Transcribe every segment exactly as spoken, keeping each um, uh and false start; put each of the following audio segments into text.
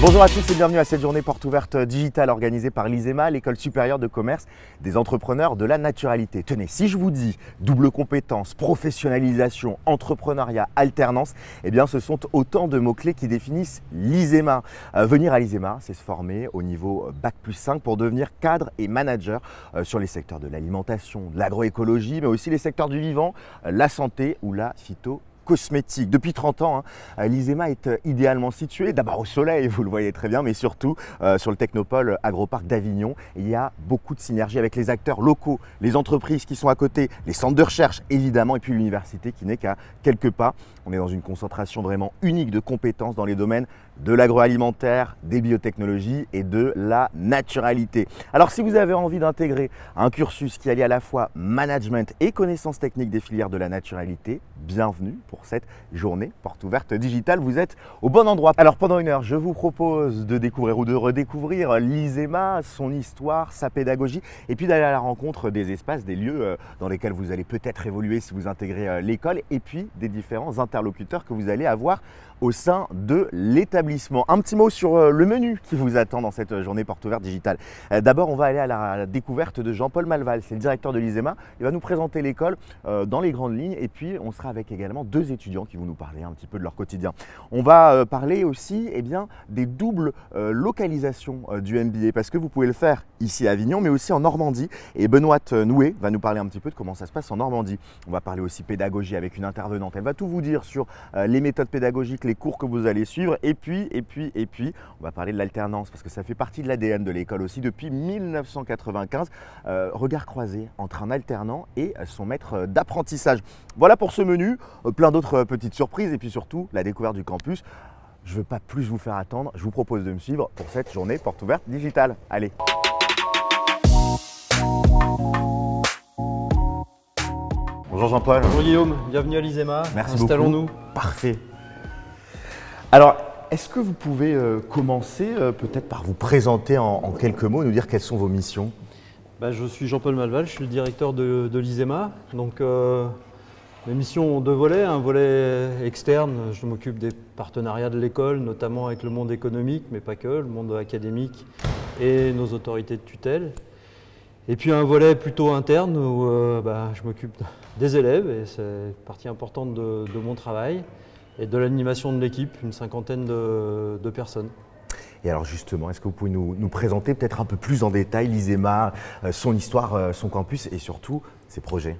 Bonjour à tous et bienvenue à cette journée porte ouverte digitale organisée par l'I S E M A, l'École supérieure de commerce des entrepreneurs de la naturalité. Tenez, si je vous dis double compétence, professionnalisation, entrepreneuriat, alternance, eh bien ce sont autant de mots-clés qui définissent l'I S E M A. Euh, venir à l'I S E M A, c'est se former au niveau bac plus cinq pour devenir cadre et manager euh, sur les secteurs de l'alimentation, de l'agroécologie, mais aussi les secteurs du vivant, euh, la santé ou la phyto cosmétique. Depuis trente ans, hein, l'I S E M A est euh, idéalement situé, d'abord au soleil, vous le voyez très bien, mais surtout euh, sur le technopole Agroparc d'Avignon. Il y a beaucoup de synergie avec les acteurs locaux, les entreprises qui sont à côté, les centres de recherche évidemment, et puis l'université qui n'est qu'à quelques pas. On est dans une concentration vraiment unique de compétences dans les domaines de l'agroalimentaire, des biotechnologies et de la naturalité. Alors si vous avez envie d'intégrer un cursus qui allie à la fois management et connaissances techniques des filières de la naturalité, bienvenue pour cette journée porte ouverte digitale. Vous êtes au bon endroit. Alors pendant une heure, je vous propose de découvrir ou de redécouvrir l'I S E M A, son histoire, sa pédagogie et puis d'aller à la rencontre des espaces, des lieux dans lesquels vous allez peut-être évoluer si vous intégrez l'école et puis des différents interlocuteurs que vous allez avoir au sein de l'établissement. Un petit mot sur le menu qui vous attend dans cette journée porte ouverte digitale. D'abord, on va aller à la découverte de Jean-Paul Malval, c'est le directeur de l'I S E M A. Il va nous présenter l'école dans les grandes lignes et puis on sera avec également deux étudiants qui vont nous parler un petit peu de leur quotidien. On va parler aussi eh bien, des doubles localisations du M B A parce que vous pouvez le faire ici à Avignon mais aussi en Normandie. Et Benoît Noué va nous parler un petit peu de comment ça se passe en Normandie. On va parler aussi pédagogie avec une intervenante. Elle va tout vous dire sur les méthodes pédagogiques, les cours que vous allez suivre et puis, et puis, et puis, on va parler de l'alternance parce que ça fait partie de l'A D N de l'école aussi depuis mille neuf cent quatre-vingt-quinze. Euh, regard croisé entre un alternant et son maître d'apprentissage. Voilà pour ce menu, euh, plein d'autres petites surprises et puis surtout la découverte du campus. Je ne veux pas plus vous faire attendre, je vous propose de me suivre pour cette journée porte ouverte digitale. Allez. Bonjour Jean-Paul. Bonjour Guillaume, bienvenue à l'I S E M A. Merci beaucoup. Installons-nous. Parfait. Alors, est-ce que vous pouvez euh, commencer euh, peut-être par vous présenter en, en quelques mots, nous dire quelles sont vos missions? Bah, je suis Jean-Paul Malval, je suis le directeur de, de l'I S E M A. Donc, euh, mes missions ont deux volets. Un volet externe, je m'occupe des partenariats de l'école, notamment avec le monde économique, mais pas que, le monde académique et nos autorités de tutelle. Et puis un volet plutôt interne où euh, bah, je m'occupe des élèves et c'est partie importante de, de mon travail. Et de l'animation de l'équipe, une cinquantaine de, de personnes. Et alors justement, est-ce que vous pouvez nous, nous présenter peut-être un peu plus en détail l'I S E M A, euh, son histoire, euh, son campus et surtout ses projets?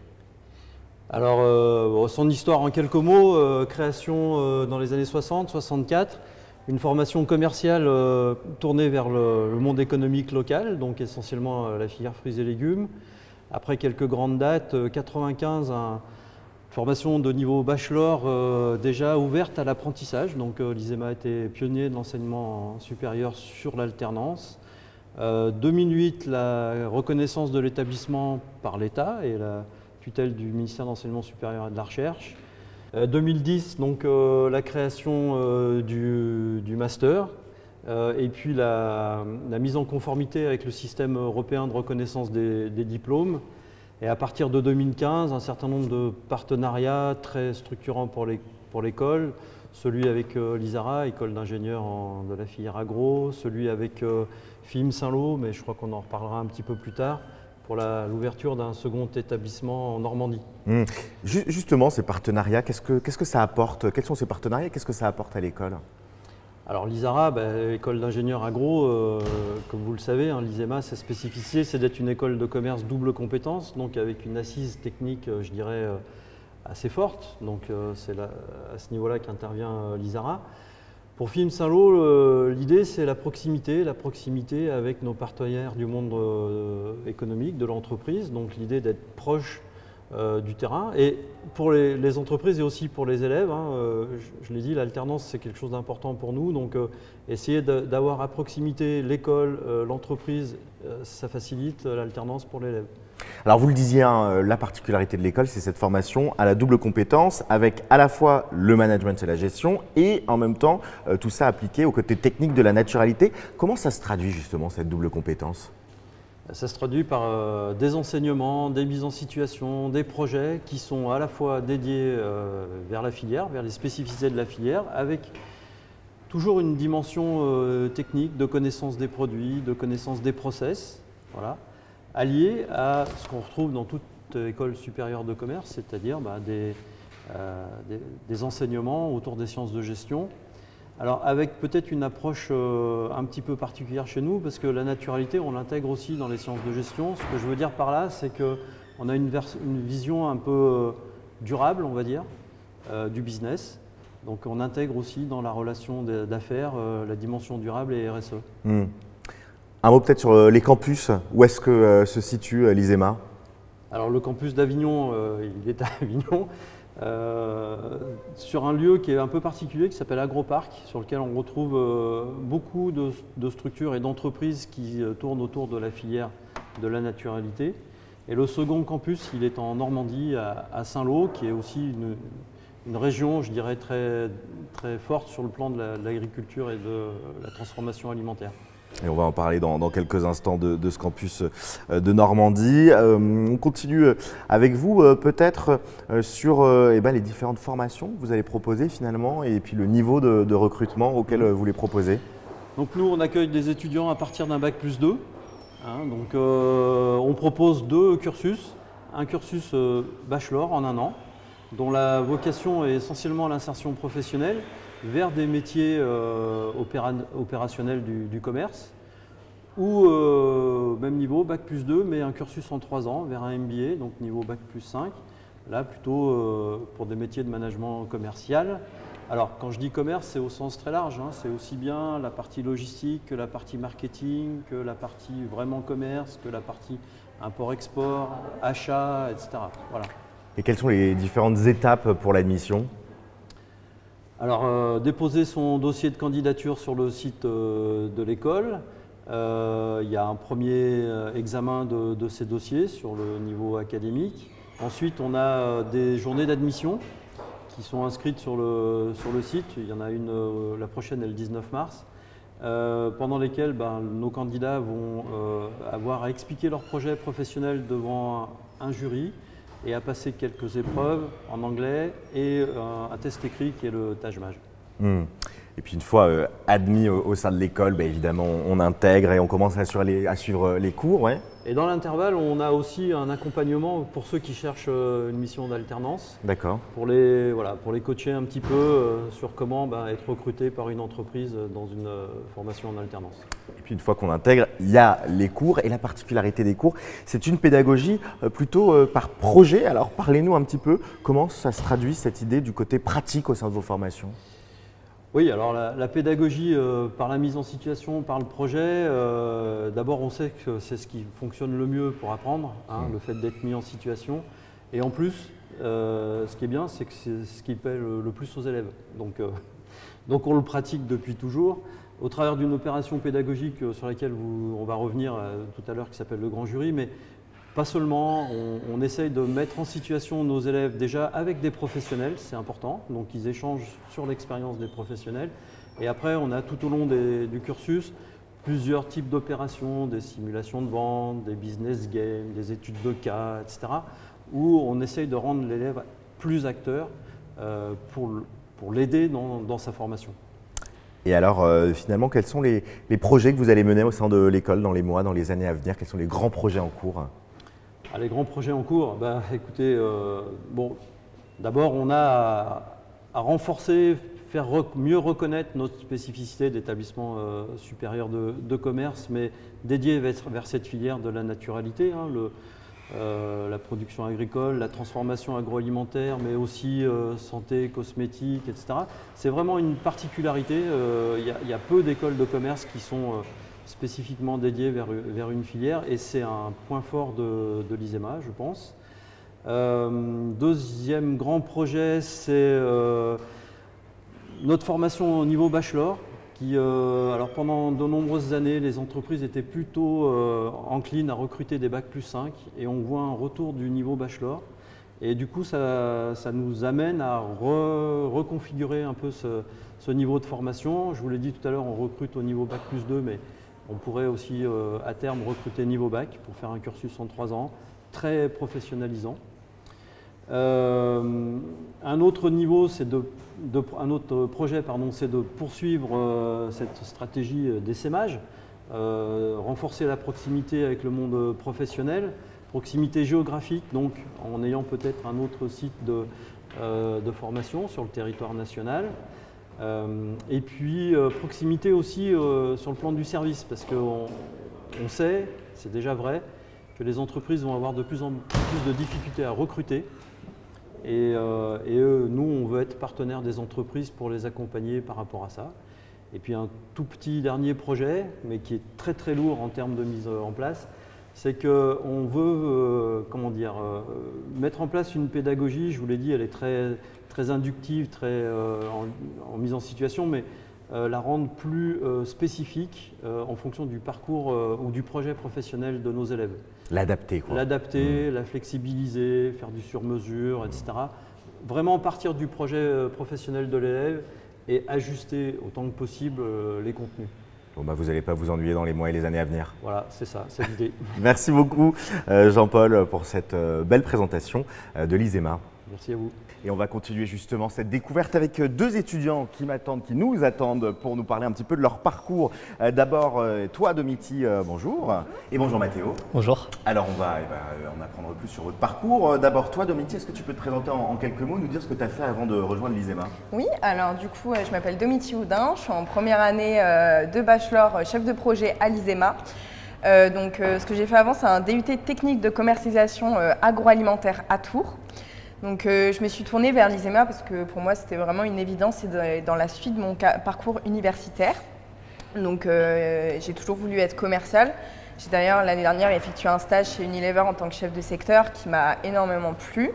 Alors, euh, son histoire en quelques mots, euh, création euh, dans les années soixante, soixante-quatre, une formation commerciale euh, tournée vers le, le monde économique local, donc essentiellement euh, la filière fruits et légumes. Après quelques grandes dates, euh, quatre-vingt-quinze, un formation de niveau bachelor euh, déjà ouverte à l'apprentissage. Donc euh, l'I S E M A a été pionnier de l'enseignement supérieur sur l'alternance. Euh, deux mille huit, la reconnaissance de l'établissement par l'État et la tutelle du ministère de l'Enseignement supérieur et de la Recherche. Euh, deux mille dix, donc euh, la création euh, du, du master euh, et puis la, la mise en conformité avec le système européen de reconnaissance des, des diplômes. Et à partir de deux mille quinze, un certain nombre de partenariats très structurants pour l'école, celui avec euh, l'I S A R A, école d'ingénieurs de la filière agro, celui avec euh, F I M Saint-Lô, mais je crois qu'on en reparlera un petit peu plus tard, pour l'ouverture d'un second établissement en Normandie. Mmh. Justement, ces partenariats, qu'est-ce que, qu'est-ce que ça apporte? Quels sont ces partenariats? Qu'est-ce que ça apporte à l'école? Alors l'I S A R A, bah, école d'ingénieurs agro, euh, comme vous le savez, hein, l'I S E M A, sa spécificité, c'est d'être une école de commerce double compétence, donc avec une assise technique, euh, je dirais, euh, assez forte. Donc euh, c'est à ce niveau-là qu'intervient euh, l'I S A R A. Pour F I M Saint-Lô, euh, l'idée, c'est la proximité, la proximité avec nos partenaires du monde euh, économique, de l'entreprise. Donc l'idée d'être proche Euh, du terrain. Et pour les, les entreprises et aussi pour les élèves, hein, euh, je, je l'ai dit, l'alternance c'est quelque chose d'important pour nous. Donc euh, essayer d'avoir à proximité l'école, euh, l'entreprise, euh, ça facilite l'alternance pour l'élève. Alors vous le disiez, hein, la particularité de l'école, c'est cette formation à la double compétence avec à la fois le management et la gestion et en même temps euh, tout ça appliqué au côté technique de la naturalité. Comment ça se traduit justement cette double compétence ? Ça se traduit par euh, des enseignements, des mises en situation, des projets qui sont à la fois dédiés euh, vers la filière, vers les spécificités de la filière, avec toujours une dimension euh, technique de connaissance des produits, de connaissance des process, voilà, alliée à ce qu'on retrouve dans toute école supérieure de commerce, c'est-à-dire bah, des, euh, des, des enseignements autour des sciences de gestion. Alors avec peut-être une approche euh, un petit peu particulière chez nous, parce que la naturalité, on l'intègre aussi dans les sciences de gestion. Ce que je veux dire par là, c'est qu'on a une, une vision un peu euh, durable, on va dire, euh, du business. Donc on intègre aussi dans la relation d'affaires euh, la dimension durable et R S E. Mmh. Un mot peut-être sur euh, les campus. Où est-ce que euh, se situe euh, l'ISEMA? Alors le campus d'Avignon, euh, il est à Avignon. Euh, sur un lieu qui est un peu particulier, qui s'appelle Agroparc, sur lequel on retrouve euh, beaucoup de, de structures et d'entreprises qui euh, tournent autour de la filière de la naturalité. Et le second campus, il est en Normandie, à, à Saint-Lô, qui est aussi une, une région, je dirais, très, très forte sur le plan de l'agriculture et de la transformation alimentaire. Et on va en parler dans, dans quelques instants de, de ce campus de Normandie. Euh, on continue avec vous euh, peut-être euh, sur euh, eh ben, les différentes formations que vous allez proposer finalement et puis le niveau de, de recrutement auquel euh, vous les proposez. Donc nous, on accueille des étudiants à partir d'un bac plus deux. Hein, donc euh, on propose deux cursus. Un cursus euh, bachelor en un an, dont la vocation est essentiellement l'insertion professionnelle vers des métiers euh, opéra opérationnels du, du commerce, ou euh, même niveau, bac plus deux, mais un cursus en trois ans vers un M B A, donc niveau bac plus cinq, là plutôt euh, pour des métiers de management commercial. Alors quand je dis commerce, c'est au sens très large, hein, c'est aussi bien la partie logistique que la partie marketing, que la partie vraiment commerce, que la partie import-export, achat, et cetera. Voilà. Et quelles sont les différentes étapes pour l'admission ? Alors, euh, déposer son dossier de candidature sur le site euh, de l'école. Euh, il y a un premier examen de, de ces dossiers sur le niveau académique. Ensuite, on a des journées d'admission qui sont inscrites sur le, sur le site. Il y en a une, euh, la prochaine est le dix-neuf mars, euh, pendant lesquelles ben, nos candidats vont euh, avoir à expliquer leur projet professionnel devant un, un jury et à passer quelques épreuves en anglais et euh, un test écrit qui est le Taj-Maj. Mmh. Et puis une fois euh, admis au, au sein de l'école, bah, évidemment on intègre et on commence à suivre les, à suivre les cours. Ouais. Et dans l'intervalle, on a aussi un accompagnement pour ceux qui cherchent une mission d'alternance. D'accord. Pour les, voilà, pour les coacher un petit peu euh, sur comment bah, être recruté par une entreprise dans une euh, formation en alternance. Et puis une fois qu'on intègre, il y a les cours et la particularité des cours, c'est une pédagogie euh, plutôt euh, par projet. Alors parlez-nous un petit peu comment ça se traduit cette idée du côté pratique au sein de vos formations. Oui, alors la, la pédagogie euh, par la mise en situation, par le projet, euh, d'abord on sait que c'est ce qui fonctionne le mieux pour apprendre, hein, mmh. le fait d'être mis en situation. Et en plus, euh, ce qui est bien, c'est que c'est ce qui paie le, le plus aux élèves. Donc, euh, donc on le pratique depuis toujours. Au travers d'une opération pédagogique sur laquelle vous, on va revenir euh, tout à l'heure qui s'appelle le grand jury, mais pas seulement, on, on essaye de mettre en situation nos élèves déjà avec des professionnels, c'est important, donc ils échangent sur l'expérience des professionnels. Et après, on a tout au long des, du cursus plusieurs types d'opérations, des simulations de vente, des business games, des études de cas, et cetera, où on essaye de rendre l'élève plus acteur euh, pour, pour l'aider dans, dans sa formation. Et alors, euh, finalement, quels sont les, les projets que vous allez mener au sein de l'école dans les mois, dans les années à venir? Quels sont les grands projets en cours? Ah, les grands projets en cours, bah, écoutez, euh, bon, d'abord on a à, à renforcer, faire rec mieux reconnaître notre spécificité d'établissement euh, supérieur de, de commerce, mais dédié vers, vers cette filière de la naturalité, hein, le, euh, la production agricole, la transformation agroalimentaire, mais aussi euh, santé, cosmétique, et cetera. C'est vraiment une particularité. Il euh, y, y a peu d'écoles de commerce qui sont euh, spécifiquement dédiées vers, vers une filière, et c'est un point fort de, de l'ISEMA, je pense. Euh, deuxième grand projet, c'est euh, notre formation au niveau bachelor. Qui, euh, alors pendant de nombreuses années, les entreprises étaient plutôt euh, enclines à recruter des bac plus cinq, et on voit un retour du niveau bachelor. Et du coup, ça, ça nous amène à re, reconfigurer un peu ce, ce niveau de formation. Je vous l'ai dit tout à l'heure, on recrute au niveau bac plus deux, mais on pourrait aussi euh, à terme recruter niveau bac pour faire un cursus en trois ans, très professionnalisant. Euh, un autre niveau, c'est de, de, un autre projet, pardon, c'est de poursuivre euh, cette stratégie d'essaimage, euh, renforcer la proximité avec le monde professionnel, proximité géographique, donc en ayant peut-être un autre site de, euh, de formation sur le territoire national. Euh, et puis euh, proximité aussi euh, sur le plan du service, parce qu'on on sait, c'est déjà vrai, que les entreprises vont avoir de plus en plus de difficultés à recruter. Et, euh, et eux, nous, on veut être partenaire des entreprises pour les accompagner par rapport à ça. Et puis un tout petit dernier projet, mais qui est très très lourd en termes de mise en place, c'est qu'on veut euh, comment dire, euh, mettre en place une pédagogie, je vous l'ai dit, elle est très, très inductive, très euh, en, en mise en situation, mais euh, la rendre plus euh, spécifique euh, en fonction du parcours euh, ou du projet professionnel de nos élèves. L'adapter, quoi. L'adapter, Mmh. la flexibiliser, faire du sur-mesure, et cetera. Vraiment partir du projet professionnel de l'élève et ajuster autant que possible euh, les contenus. Bon bah vous n'allez pas vous ennuyer dans les mois et les années à venir. Voilà, c'est ça, c'est l'idée. Merci beaucoup euh, Jean-Paul pour cette euh, belle présentation euh, de l'I S E M A. Merci à vous. Et on va continuer justement cette découverte avec deux étudiants qui m'attendent, qui nous attendent pour nous parler un petit peu de leur parcours. Euh, D'abord, euh, toi Domiti, euh, bonjour. bonjour. Et bonjour Mathéo. Bonjour. Alors on va eh ben, en apprendre plus sur votre parcours. D'abord toi Domiti, est-ce que tu peux te présenter en, en quelques mots, nous dire ce que tu as fait avant de rejoindre l'I S E M A? Oui, alors du coup je m'appelle Domiti Houdin, je suis en première année euh, de bachelor euh, chef de projet à l'I S E M A. Euh, donc euh, ce que j'ai fait avant, c'est un D U T technique de commercialisation euh, agroalimentaire à Tours. Donc euh, je me suis tournée vers l'I S E M A parce que pour moi c'était vraiment une évidence et dans la suite de mon parcours universitaire. Donc euh, j'ai toujours voulu être commerciale. J'ai d'ailleurs l'année dernière effectué un stage chez Unilever en tant que chef de secteur qui m'a énormément plu.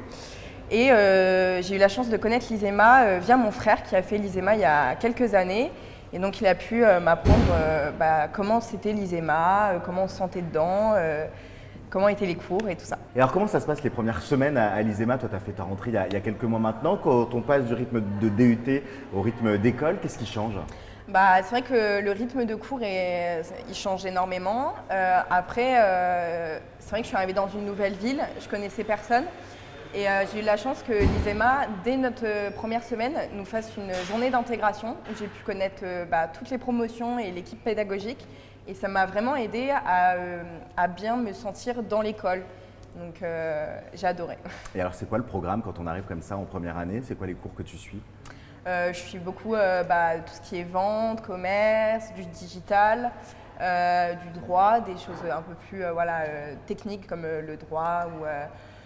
Et euh, j'ai eu la chance de connaître l'I S E M A euh, via mon frère qui a fait l'I S E M A il y a quelques années. Et donc il a pu euh, m'apprendre euh, bah, comment c'était l'I S E M A, euh, comment on se sentait dedans, euh, comment étaient les cours et tout ça. Et alors comment ça se passe les premières semaines à, à l'I S E M A? Toi tu as fait ta rentrée il y, a, il y a quelques mois maintenant. Quand on passe du rythme de D U T au rythme d'école, qu'est-ce qui change? Bah, c'est vrai que le rythme de cours est, il change énormément. Euh, après, euh, c'est vrai que je suis arrivée dans une nouvelle ville, je connaissais personne. Et euh, j'ai eu la chance que l'I S E M A, dès notre euh, première semaine, nous fasse une journée d'intégration où j'ai pu connaître euh, bah, toutes les promotions et l'équipe pédagogique. Et ça m'a vraiment aidée à, euh, à bien me sentir dans l'école. Donc euh, j'ai adoré. Et alors c'est quoi le programme quand on arrive comme ça en première année? C'est quoi les cours que tu suis? euh, Je suis beaucoup euh, bah, tout ce qui est vente, commerce, du digital, euh, du droit, des choses un peu plus euh, voilà, euh, techniques comme euh, le droit ou, euh,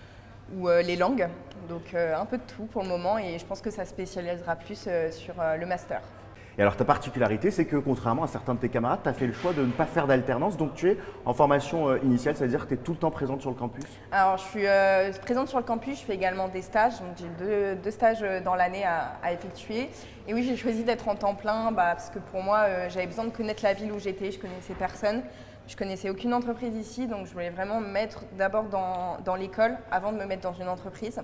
ou euh, les langues. Donc euh, un peu de tout pour le moment et je pense que ça spécialisera plus euh, sur euh, le master. Et alors ta particularité, c'est que contrairement à certains de tes camarades, tu as fait le choix de ne pas faire d'alternance, donc tu es en formation euh, initiale, c'est-à-dire que tu es tout le temps présente sur le campus? Alors je suis euh, présente sur le campus, je fais également des stages, donc j'ai deux, deux stages dans l'année à, à effectuer. Et oui, j'ai choisi d'être en temps plein bah, parce que pour moi, euh, j'avais besoin de connaître la ville où j'étais, je connaissais personne. Je connaissais aucune entreprise ici, donc je voulais vraiment me mettre d'abord dans, dans l'école avant de me mettre dans une entreprise.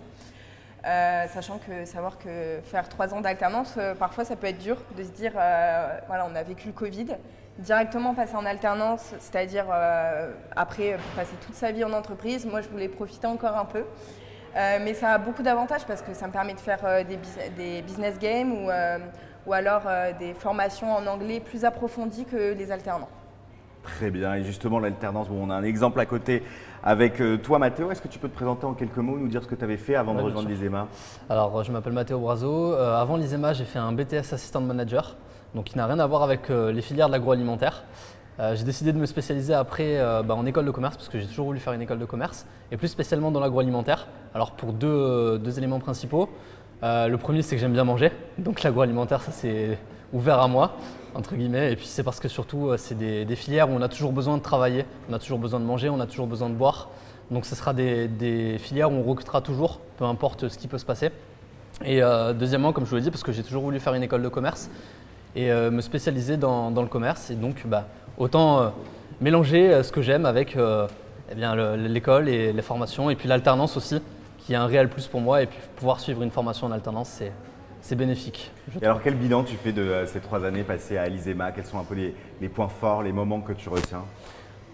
Euh, sachant que savoir que faire trois ans d'alternance, euh, parfois ça peut être dur de se dire, euh, voilà, on a vécu le Covid, directement passer en alternance, c'est-à-dire euh, après passer toute sa vie en entreprise. Moi, je voulais profiter encore un peu, euh, mais ça a beaucoup d'avantages parce que ça me permet de faire euh, des, des business games ou, euh, ou alors euh, des formations en anglais plus approfondies que les alternants. Très bien, et justement l'alternance, bon, on a un exemple à côté avec euh, toi Mathéo. Est-ce que tu peux te présenter en quelques mots, nous dire ce que tu avais fait avant Ouais, de rejoindre l'I S E M A? Alors je m'appelle Mathéo Brazo, euh, avant l'I S E M A j'ai fait un B T S Assistant Manager, donc qui n'a rien à voir avec euh, les filières de l'agroalimentaire. Euh, j'ai décidé de me spécialiser après euh, bah, en école de commerce parce que j'ai toujours voulu faire une école de commerce et plus spécialement dans l'agroalimentaire. Alors pour deux, euh, deux éléments principaux. Euh, le premier c'est que j'aime bien manger, donc l'agroalimentaire ça c'est ouvert à moi entre guillemets, et puis c'est parce que surtout c'est des, des filières où on a toujours besoin de travailler, on a toujours besoin de manger, on a toujours besoin de boire, donc ce sera des, des filières où on recrutera toujours, peu importe ce qui peut se passer. Et euh, deuxièmement, comme je vous l'ai dit, parce que j'ai toujours voulu faire une école de commerce et euh, me spécialiser dans, dans le commerce, et donc bah, autant euh, mélanger euh, ce que j'aime avec euh, eh bien, l'école et les formations, et puis l'alternance aussi, qui est un réel plus pour moi, et puis pouvoir suivre une formation en alternance, c'est c'est bénéfique. Et alors quel bilan tu fais de euh, ces trois années passées à l'I S E M A? Quels sont un peu les, les points forts, les moments que tu retiens?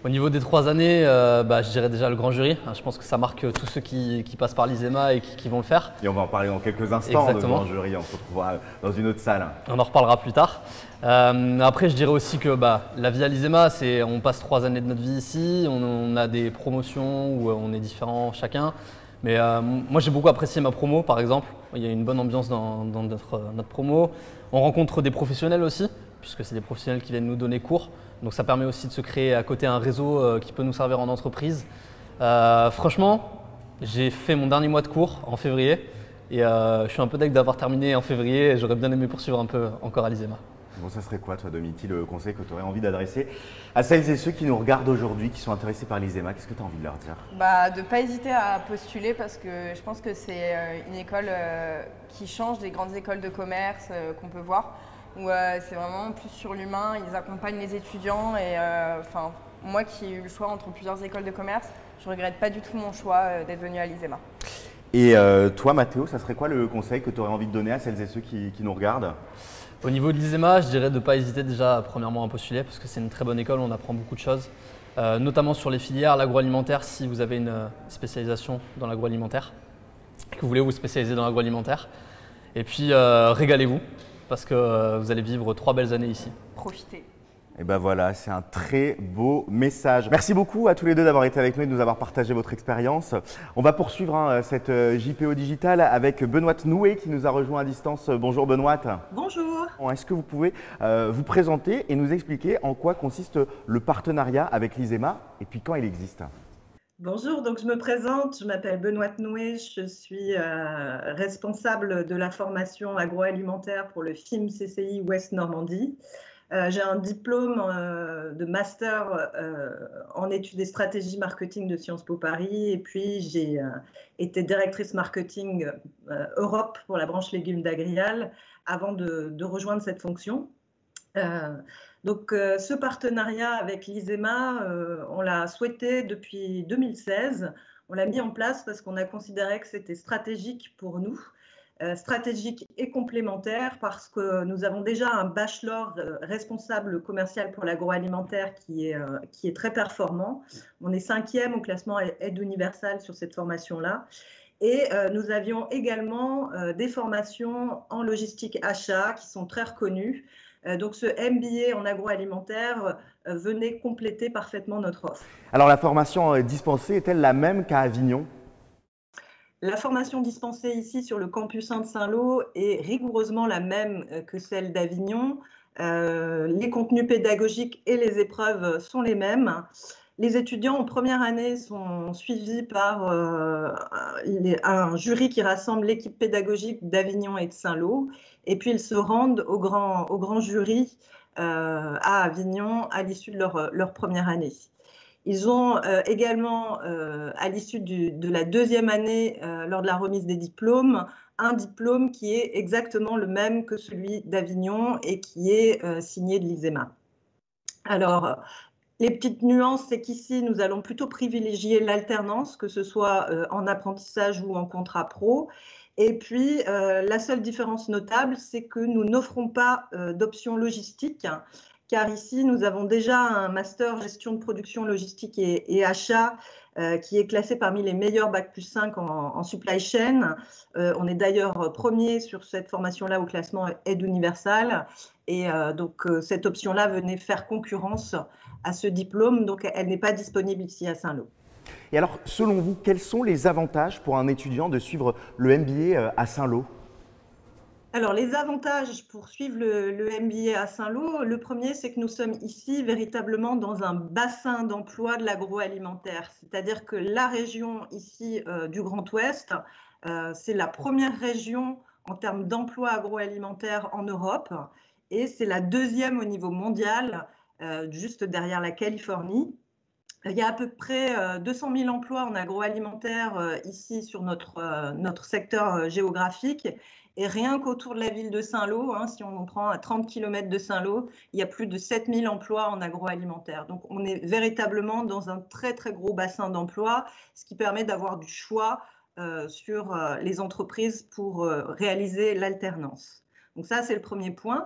Au niveau des trois années, euh, bah, je dirais déjà le grand jury. Je pense que ça marque tous ceux qui, qui passent par l'I S E M A et qui, qui vont le faire. Et on va en parler dans quelques instants. Exactement. De grand jury, on se retrouvera dans une autre salle. On en reparlera plus tard. Euh, après, je dirais aussi que bah, la vie à l'I S E M A, c'est on passe trois années de notre vie ici, on, on a des promotions où on est différents chacun. Mais euh, moi, j'ai beaucoup apprécié ma promo, par exemple. Il y a une bonne ambiance dans, dans notre, notre promo. On rencontre des professionnels aussi, puisque c'est des professionnels qui viennent nous donner cours. Donc ça permet aussi de se créer à côté un réseau euh, qui peut nous servir en entreprise. Euh, franchement, j'ai fait mon dernier mois de cours en février et euh, je suis un peu deg d'avoir terminé en février et j'aurais bien aimé poursuivre un peu encore à l'I S E M A. Bon, ça serait quoi, toi, Domiti, le conseil que tu aurais envie d'adresser à celles et ceux qui nous regardent aujourd'hui, qui sont intéressés par l'I S E M A? Qu'est-ce que tu as envie de leur dire? Bah, de ne pas hésiter à postuler parce que je pense que c'est une école qui change des grandes écoles de commerce qu'on peut voir, où c'est vraiment plus sur l'humain, ils accompagnent les étudiants et enfin, moi qui ai eu le choix entre plusieurs écoles de commerce, je ne regrette pas du tout mon choix d'être venu à l'I S E M A. Et euh, toi, Mathéo, ça serait quoi le conseil que tu aurais envie de donner à celles et ceux qui, qui nous regardent? Au niveau de l'I S E M A, je dirais de ne pas hésiter déjà premièrement à postuler parce que c'est une très bonne école, on apprend beaucoup de choses, euh, notamment sur les filières, l'agroalimentaire si vous avez une spécialisation dans l'agroalimentaire, que vous voulez vous spécialiser dans l'agroalimentaire. Et puis euh, régalez-vous parce que euh, vous allez vivre trois belles années ici. Profitez. Et ben voilà, c'est un très beau message. Merci beaucoup à tous les deux d'avoir été avec nous et de nous avoir partagé votre expérience. On va poursuivre hein, cette J P O Digital avec Benoît Noué qui nous a rejoint à distance. Bonjour Benoît. Bonjour. Est-ce que vous pouvez euh, vous présenter et nous expliquer en quoi consiste le partenariat avec l'I S E M A et puis quand il existe? Bonjour, donc je me présente, je m'appelle Benoît Noué, je suis euh, responsable de la formation agroalimentaire pour le F I M C C I Ouest Normandie. Euh, j'ai un diplôme euh, de master euh, en études et stratégies marketing de Sciences Po Paris et puis j'ai euh, été directrice marketing euh, Europe pour la branche légumes d'Agrial avant de, de rejoindre cette fonction. Euh, donc euh, ce partenariat avec l'I S E M A, euh, on l'a souhaité depuis deux mille seize. On l'a mis en place parce qu'on a considéré que c'était stratégique pour nous. Euh, stratégique et complémentaire parce que nous avons déjà un bachelor euh, responsable commercial pour l'agroalimentaire qui est, euh, qui est très performant. On est cinquième au classement aide universelle sur cette formation-là. Et euh, nous avions également euh, des formations en logistique achat qui sont très reconnues. Euh, donc ce M B A en agroalimentaire euh, venait compléter parfaitement notre offre. Alors la formation dispensée est-elle la même qu'à Avignon ? La formation dispensée ici sur le campus un de Saint-Lô est rigoureusement la même que celle d'Avignon. Euh, les contenus pédagogiques et les épreuves sont les mêmes. Les étudiants en première année sont suivis par euh, un jury qui rassemble l'équipe pédagogique d'Avignon et de Saint-Lô. Et puis ils se rendent au grand, au grand jury euh, à Avignon à l'issue de leur, leur première année. Ils ont euh, également, euh, à l'issue de la deuxième année, euh, lors de la remise des diplômes, un diplôme qui est exactement le même que celui d'Avignon et qui est euh, signé de l'I S E M A. Alors, les petites nuances, c'est qu'ici, nous allons plutôt privilégier l'alternance, que ce soit euh, en apprentissage ou en contrat pro. Et puis, euh, la seule différence notable, c'est que nous n'offrons pas euh, d'option logistique, car ici, nous avons déjà un master gestion de production logistique et, et achat euh, qui est classé parmi les meilleurs bac plus cinq en, en supply chain. Euh, on est d'ailleurs premier sur cette formation-là au classement aide universelle. Et euh, donc, euh, cette option-là venait faire concurrence à ce diplôme. Donc, elle n'est pas disponible ici à Saint-Lô. Et alors, selon vous, quels sont les avantages pour un étudiant de suivre le M B A à Saint-Lô ? Alors, les avantages pour suivre le, le M B A à Saint-Lô, le premier, c'est que nous sommes ici véritablement dans un bassin d'emploi de l'agroalimentaire. C'est-à-dire que la région ici euh, du Grand Ouest, euh, c'est la première région en termes d'emploi agroalimentaire en Europe et c'est la deuxième au niveau mondial, euh, juste derrière la Californie. Il y a à peu près euh, deux cent mille emplois en agroalimentaire euh, ici sur notre, euh, notre secteur euh, géographique. Et rien qu'autour de la ville de Saint-Lô, hein, si on en prend à trente kilomètres de Saint-Lô, il y a plus de sept mille emplois en agroalimentaire. Donc, on est véritablement dans un très, très gros bassin d'emploi, ce qui permet d'avoir du choix euh, sur euh, les entreprises pour euh, réaliser l'alternance. Donc, ça, c'est le premier point.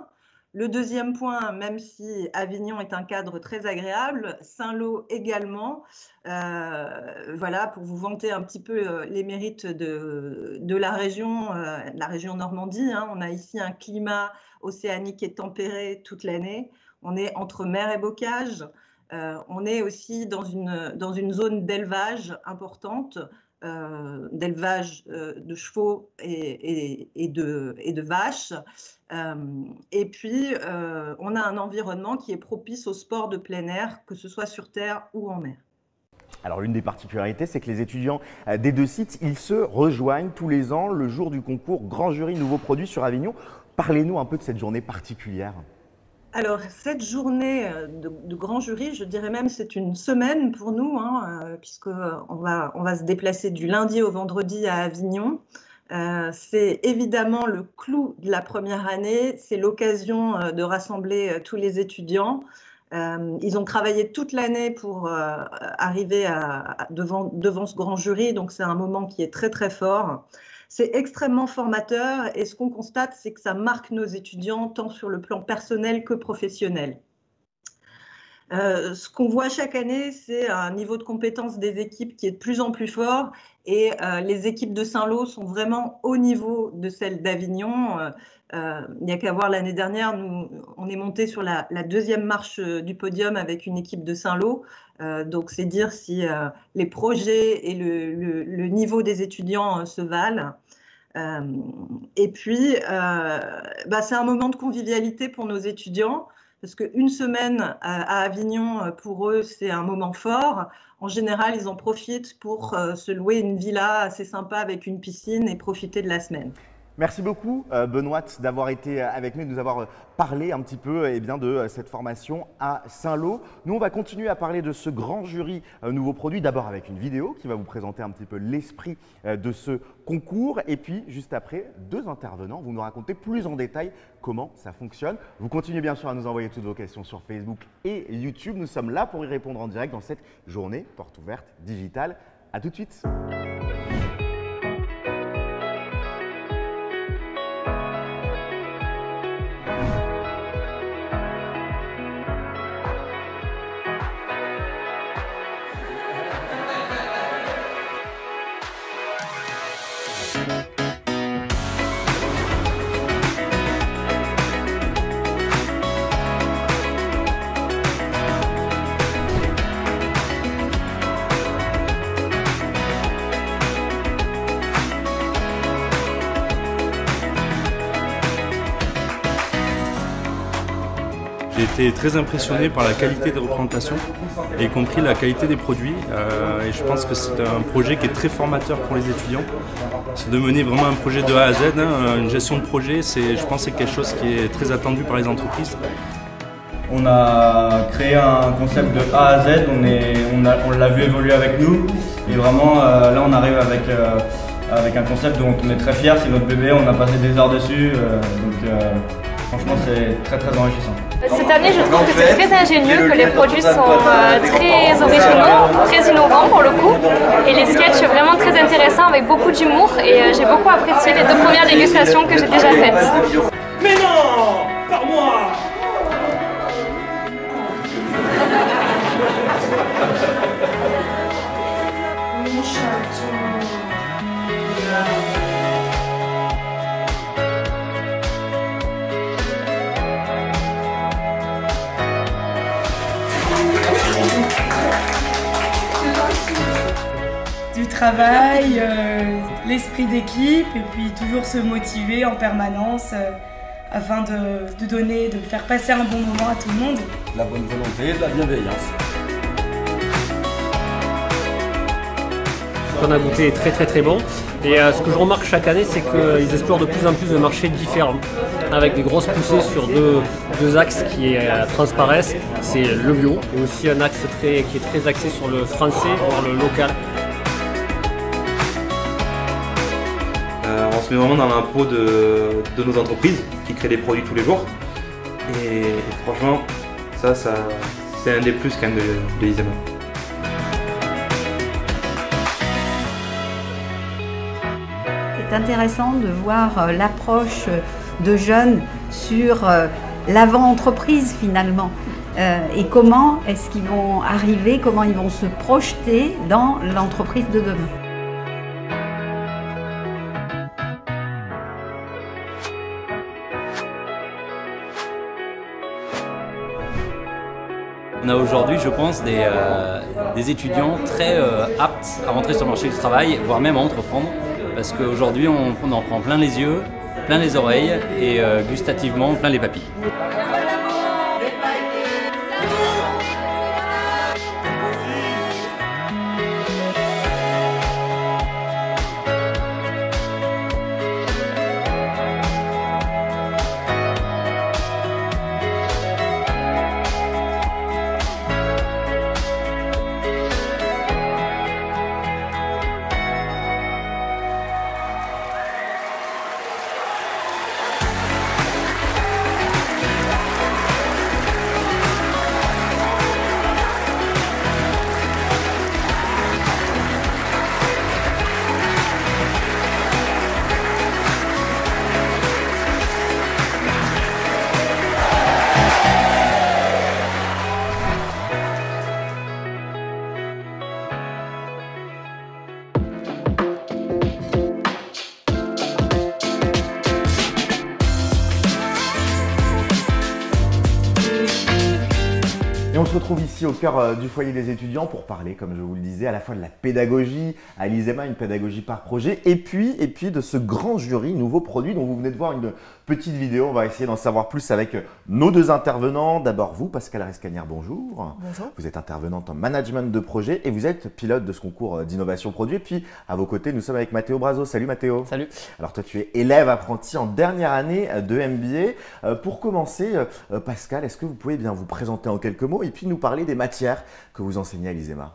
Le deuxième point, même si Avignon est un cadre très agréable, Saint-Lô également, euh, voilà, pour vous vanter un petit peu les mérites de, de la région, euh, la région Normandie, hein. On a ici un climat océanique et tempéré toute l'année. On est entre mer et bocage. Euh, on est aussi dans une, dans une zone d'élevage importante, euh, d'élevage euh, de chevaux et, et, et, de, et de vaches. Euh, et puis, euh, on a un environnement qui est propice au sport de plein air, que ce soit sur terre ou en mer. Alors, l'une des particularités, c'est que les étudiants des deux sites, ils se rejoignent tous les ans le jour du concours Grand Jury Nouveaux Produits sur Avignon. Parlez-nous un peu de cette journée particulière. Alors, cette journée de, de grand jury, je dirais même c'est une semaine pour nous, hein, euh, puisqu'on va, on va se déplacer du lundi au vendredi à Avignon. Euh, c'est évidemment le clou de la première année, c'est l'occasion euh, de rassembler euh, tous les étudiants. Euh, ils ont travaillé toute l'année pour euh, arriver à, à, devant, devant ce grand jury, donc c'est un moment qui est très très fort. C'est extrêmement formateur et ce qu'on constate, c'est que ça marque nos étudiants tant sur le plan personnel que professionnel. Euh, ce qu'on voit chaque année, c'est un niveau de compétence des équipes qui est de plus en plus fort et euh, les équipes de Saint-Lô sont vraiment au niveau de celles d'Avignon. Euh, euh, il n'y a qu'à voir l'année dernière, nous, on est monté sur la, la deuxième marche du podium avec une équipe de Saint-Lô. Euh, donc c'est dire si euh, les projets et le, le, le niveau des étudiants euh, se valent. Euh, et puis, euh, bah, c'est un moment de convivialité pour nos étudiants, parce qu'une semaine à, à Avignon, pour eux, c'est un moment fort. En général, ils en profitent pour euh, se louer une villa assez sympa avec une piscine et profiter de la semaine. Merci beaucoup Benoît d'avoir été avec nous, de nous avoir parlé un petit peu eh bien, de cette formation à Saint-Lô. Nous, on va continuer à parler de ce grand jury nouveaux produits, d'abord avec une vidéo qui va vous présenter un petit peu l'esprit de ce concours. Et puis, juste après, deux intervenants vont nous raconter plus en détail comment ça fonctionne. Vous continuez bien sûr à nous envoyer toutes vos questions sur Facebook et YouTube. Nous sommes là pour y répondre en direct dans cette journée porte ouverte digitale. À tout de suite. J'ai été très impressionné par la qualité des représentations, y compris la qualité des produits. Euh, et je pense que c'est un projet qui est très formateur pour les étudiants. C'est de mener vraiment un projet de A à Z, hein, une gestion de projet, je pense que c'est quelque chose qui est très attendu par les entreprises. On a créé un concept de A à Z, on, est, on, a, on l'a vu évoluer avec nous. Et vraiment, euh, là on arrive avec, euh, avec un concept dont on est très fiers, c'est notre bébé, on a passé des heures dessus. Euh, donc euh, franchement c'est très très enrichissant. Cette année, je trouve que c'est très ingénieux, que les produits sont euh, très originaux, très innovants pour le coup, et les sketchs vraiment très intéressants avec beaucoup d'humour, et euh, j'ai beaucoup apprécié les deux premières dégustations que j'ai déjà faites. Mais non, par moi. Du travail, euh, l'esprit d'équipe et puis toujours se motiver en permanence euh, afin de, de donner, de faire passer un bon moment à tout le monde. De la bonne volonté, de la bienveillance. Ce qu'on a goûté est très très très bon et euh, ce que je remarque chaque année c'est qu'ils explorent de plus en plus de marchés différents avec des grosses poussées sur deux, deux axes qui euh, transparaissent, c'est le bio et aussi un axe très, qui est très axé sur le français, voire le local. Euh, on se met vraiment dans la peau de, de nos entreprises qui créent des produits tous les jours et, et franchement ça, ça c'est un des plus quand même de, de l'ISEMA. C'est intéressant de voir l'approche de jeunes sur l'avant-entreprise finalement. Euh, et comment est-ce qu'ils vont arriver, comment ils vont se projeter dans l'entreprise de demain. On a aujourd'hui, je pense, des, euh, des étudiants très euh, aptes à rentrer sur le marché du travail, voire même à entreprendre, parce qu'aujourd'hui, on, on en prend plein les yeux, plein les oreilles et euh, gustativement plein les papilles. Et on se retrouve ici au cœur du foyer des étudiants pour parler, comme je vous le disais, à la fois de la pédagogie à l'ISEMA, une pédagogie par projet, et puis, et puis de ce grand jury nouveaux produits dont vous venez de voir une petite vidéo. On va essayer d'en savoir plus avec nos deux intervenants. D'abord vous, Pascal Rescagnière, bonjour. Bonjour. Vous êtes intervenante en management de projet et vous êtes pilote de ce concours d'innovation produit. Et puis à vos côtés, nous sommes avec Matteo Brazo. Salut Matteo. Salut. Alors toi, tu es élève apprenti en dernière année de M B A. Pour commencer, Pascal, est-ce que vous pouvez bien vous présenter en quelques mots et puis nous parler des matières que vous enseignez à l'ISEMA?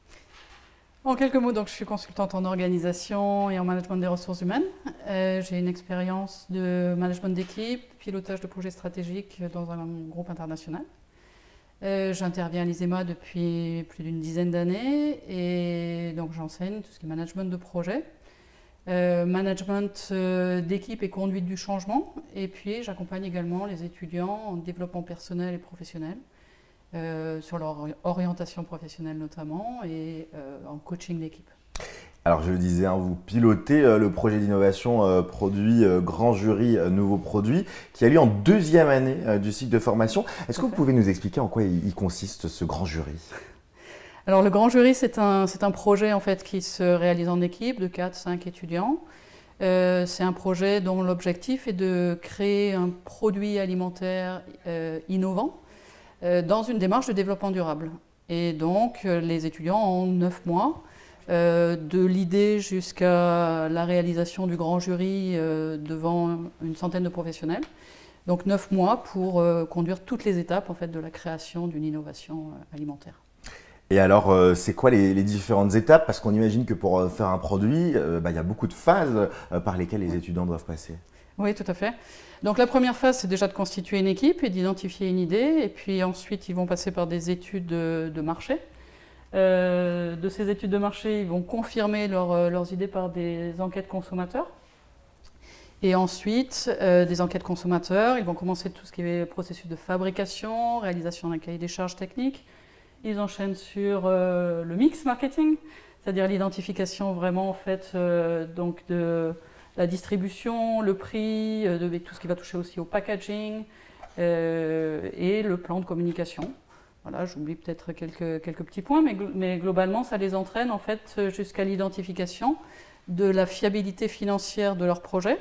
En quelques mots, donc, je suis consultante en organisation et en management des ressources humaines. Euh, j'ai une expérience de management d'équipe, pilotage de projets stratégiques dans un groupe international. Euh, J'interviens à l'ISEMA depuis plus d'une dizaine d'années et donc j'enseigne tout ce qui est management de projet, euh, management euh, d'équipe et conduite du changement. Et puis j'accompagne également les étudiants en développement personnel et professionnel. Euh, sur leur orientation professionnelle notamment et euh, en coaching d'équipe. Alors je le disais, hein, vous pilotez euh, le projet d'innovation euh, produit euh, Grand Jury euh, Nouveaux Produits qui a lieu en deuxième année euh, du cycle de formation. Est-ce que vous pouvez nous expliquer en quoi il, il consiste ce Grand Jury? Alors le Grand Jury, c'est un, c'est un projet en fait qui se réalise en équipe de quatre à cinq étudiants. Euh, c'est un projet dont l'objectif est de créer un produit alimentaire euh, innovant dans une démarche de développement durable. Et donc, les étudiants ont neuf mois, euh, de l'idée jusqu'à la réalisation du grand jury euh, devant une centaine de professionnels. Donc, neuf mois pour euh, conduire toutes les étapes en fait, de la création d'une innovation euh, alimentaire. Et alors, euh, c'est quoi les, les différentes étapes? Parce qu'on imagine que pour euh, faire un produit, euh, bah, y a beaucoup de phases euh, par lesquelles les étudiants doivent passer. Oui, tout à fait. Donc la première phase, c'est déjà de constituer une équipe et d'identifier une idée. Et puis ensuite, ils vont passer par des études de, de marché. Euh, de ces études de marché, ils vont confirmer leur, leurs idées par des enquêtes consommateurs. Et ensuite, euh, des enquêtes consommateurs, ils vont commencer tout ce qui est processus de fabrication, réalisation d'un cahier des charges techniques. Ils enchaînent sur euh, le mix marketing, c'est-à-dire l'identification vraiment en fait euh, donc de la distribution, le prix, euh, de, tout ce qui va toucher aussi au packaging euh, et le plan de communication. Voilà, j'oublie peut-être quelques, quelques petits points, mais, mais globalement, ça les entraîne en fait jusqu'à l'identification de la fiabilité financière de leur projet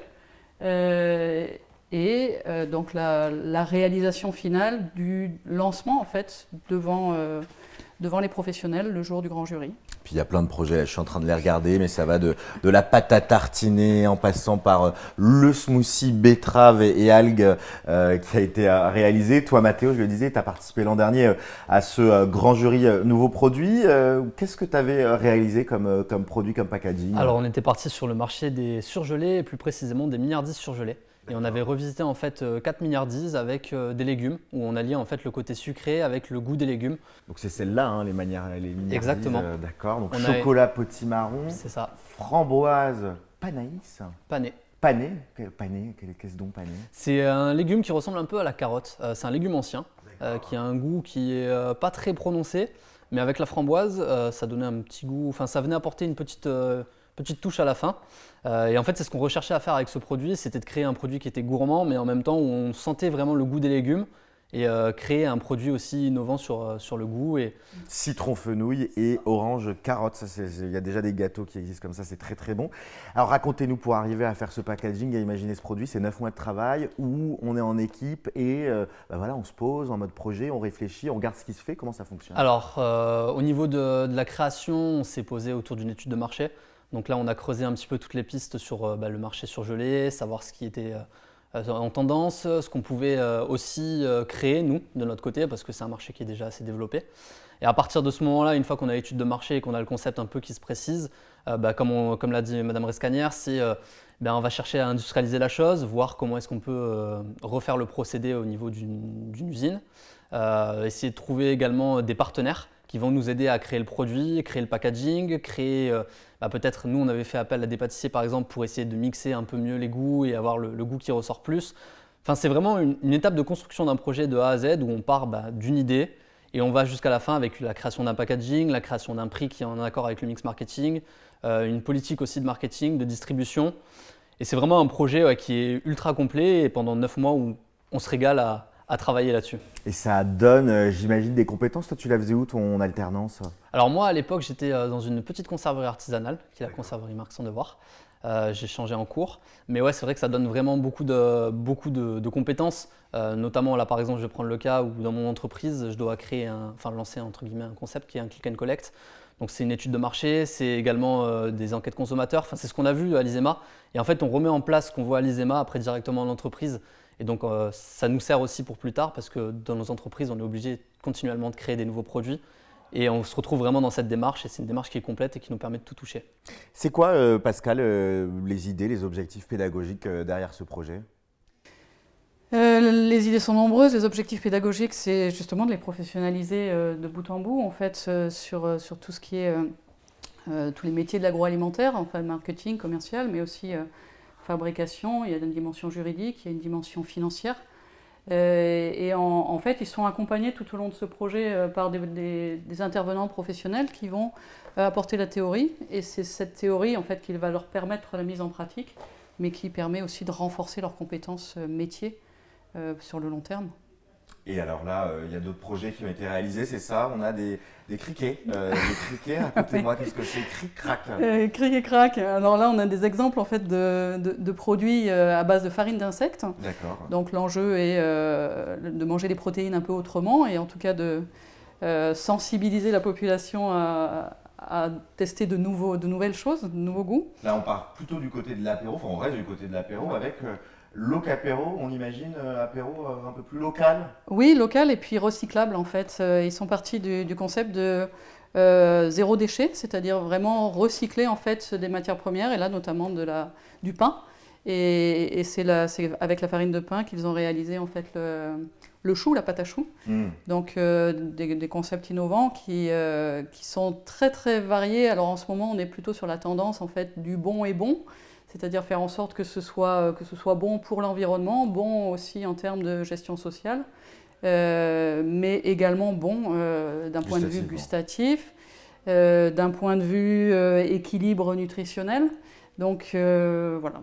euh, et euh, donc la, la réalisation finale du lancement en fait devant, euh, devant les professionnels le jour du grand jury. Puis il y a plein de projets, je suis en train de les regarder, mais ça va de, de la pâte à tartiner en passant par le smoothie betterave et, et algues euh, qui a été euh, réalisé. Toi Mathéo, je le disais, tu as participé l'an dernier euh, à ce euh, grand jury euh, nouveaux produits. Euh, Qu'est-ce que tu avais réalisé comme, euh, comme produit, comme packaging? Alors on était parti sur le marché des surgelés et plus précisément des milliardises surgelés. Et on avait revisité en fait quatre milliardises avec euh, des légumes, où on alliait en fait le côté sucré avec le goût des légumes. Donc c'est celle-là, hein, les manières, les milliardises. Exactement. Euh, D'accord. Donc on chocolat a... potimarron. C'est ça. Framboise panaïs. Pané. Pané, pané, qu'est-ce donc pané? C'est un légume qui ressemble un peu à la carotte. Euh, c'est un légume ancien euh, qui a un goût qui est euh, pas très prononcé, mais avec la framboise, euh, ça donnait un petit goût. Enfin, ça venait apporter une petite, euh, petite touche à la fin. Euh, et en fait, c'est ce qu'on recherchait à faire avec ce produit, c'était de créer un produit qui était gourmand, mais en même temps où on sentait vraiment le goût des légumes. Et euh, créer un produit aussi innovant sur, sur le goût. Et... Citron fenouil et orange carotte, il y a déjà des gâteaux qui existent comme ça, c'est très très bon. Alors racontez-nous, pour arriver à faire ce packaging, à imaginer ce produit, c'est neuf mois de travail où on est en équipe et euh, bah voilà, on se pose en mode projet, on réfléchit, on regarde ce qui se fait, comment ça fonctionne? Alors euh, au niveau de, de la création, on s'est posé autour d'une étude de marché. Donc là on a creusé un petit peu toutes les pistes sur euh, bah, le marché surgelé, savoir ce qui était... Euh, en tendance, ce qu'on pouvait aussi créer, nous, de notre côté, parce que c'est un marché qui est déjà assez développé. Et à partir de ce moment-là, une fois qu'on a l'étude de marché et qu'on a le concept un peu qui se précise, euh, bah, comme, on, comme l'a dit Madame Rescanière, c'est euh, ben on va chercher à industrialiser la chose, voir comment est-ce qu'on peut euh, refaire le procédé au niveau d'une d'une usine, euh, essayer de trouver également des partenaires qui vont nous aider à créer le produit, créer le packaging, créer, euh, bah peut-être nous on avait fait appel à des pâtissiers par exemple pour essayer de mixer un peu mieux les goûts et avoir le, le goût qui ressort plus. Enfin, c'est vraiment une, une étape de construction d'un projet de A à Z où on part bah, d'une idée et on va jusqu'à la fin avec la création d'un packaging, la création d'un prix qui est en accord avec le mix marketing, euh, une politique aussi de marketing, de distribution. Et c'est vraiment un projet ouais, qui est ultra complet et pendant neuf mois où on se régale à, à travailler là-dessus. Et ça donne, euh, j'imagine, des compétences. Toi, tu la faisais où ton alternance? Alors moi, à l'époque, j'étais dans une petite conserverie artisanale, qui est la conserverie Marc Sans Devoir. Euh, j'ai changé en cours. Mais ouais, c'est vrai que ça donne vraiment beaucoup de, beaucoup de, de compétences. Euh, notamment, là, par exemple, je vais prendre le cas où dans mon entreprise, je dois créer, un, enfin lancer entre guillemets un concept qui est un click and collect. Donc c'est une étude de marché, c'est également euh, des enquêtes consommateurs. Enfin, c'est ce qu'on a vu à l'ISEMA. Et en fait, on remet en place ce qu'on voit à l'ISEMA après directement en entreprise. Et donc, euh, ça nous sert aussi pour plus tard parce que dans nos entreprises, on est obligé continuellement de créer des nouveaux produits. Et on se retrouve vraiment dans cette démarche et c'est une démarche qui est complète et qui nous permet de tout toucher. C'est quoi, euh, Pascal, euh, les idées, les objectifs pédagogiques euh, derrière ce projet? euh, Les idées sont nombreuses. Les objectifs pédagogiques, c'est justement de les professionnaliser euh, de bout en bout, en fait, euh, sur, euh, sur tout ce qui est euh, euh, tous les métiers de l'agroalimentaire, enfin marketing, commercial, mais aussi euh, fabrication. Il y a une dimension juridique, il y a une dimension financière. Euh, et en, en fait, ils sont accompagnés tout au long de ce projet euh, par des, des, des intervenants professionnels qui vont euh, apporter la théorie. Et c'est cette théorie en fait, qui va leur permettre la mise en pratique, mais qui permet aussi de renforcer leurs compétences euh, métiers euh, sur le long terme. Et alors là, il euh, y a d'autres projets qui ont été réalisés, c'est ça? On a des, des criquets. Euh, des criquets, racontez-moi, qu'est-ce que c'est? Cric-crac. euh, Cric et crac. Alors là, on a des exemples en fait, de, de, de produits à base de farine d'insectes. D'accord. Donc l'enjeu est euh, de manger les protéines un peu autrement et en tout cas de euh, sensibiliser la population à, à tester de, nouveaux, de nouvelles choses, de nouveaux goûts. Là, on part plutôt du côté de l'apéro, enfin on reste du côté de l'apéro avec... Euh, Loc apéro, on imagine euh, apéro euh, un peu plus local? Oui, local et puis recyclable en fait. Euh, ils sont partis du, du concept de euh, zéro déchet, c'est-à-dire vraiment recycler en fait des matières premières et là notamment de la, du pain. Et, et c'est avec la farine de pain qu'ils ont réalisé en fait le, le chou, la pâte à choux. Mm. Donc euh, des, des concepts innovants qui, euh, qui sont très très variés. Alors en ce moment, on est plutôt sur la tendance en fait du bon et bon. C'est-à-dire faire en sorte que ce soit, que ce soit bon pour l'environnement, bon aussi en termes de gestion sociale, euh, mais également bon euh, d'un point de vue gustatif, euh, d'un point de vue euh, équilibre nutritionnel. Donc euh, voilà,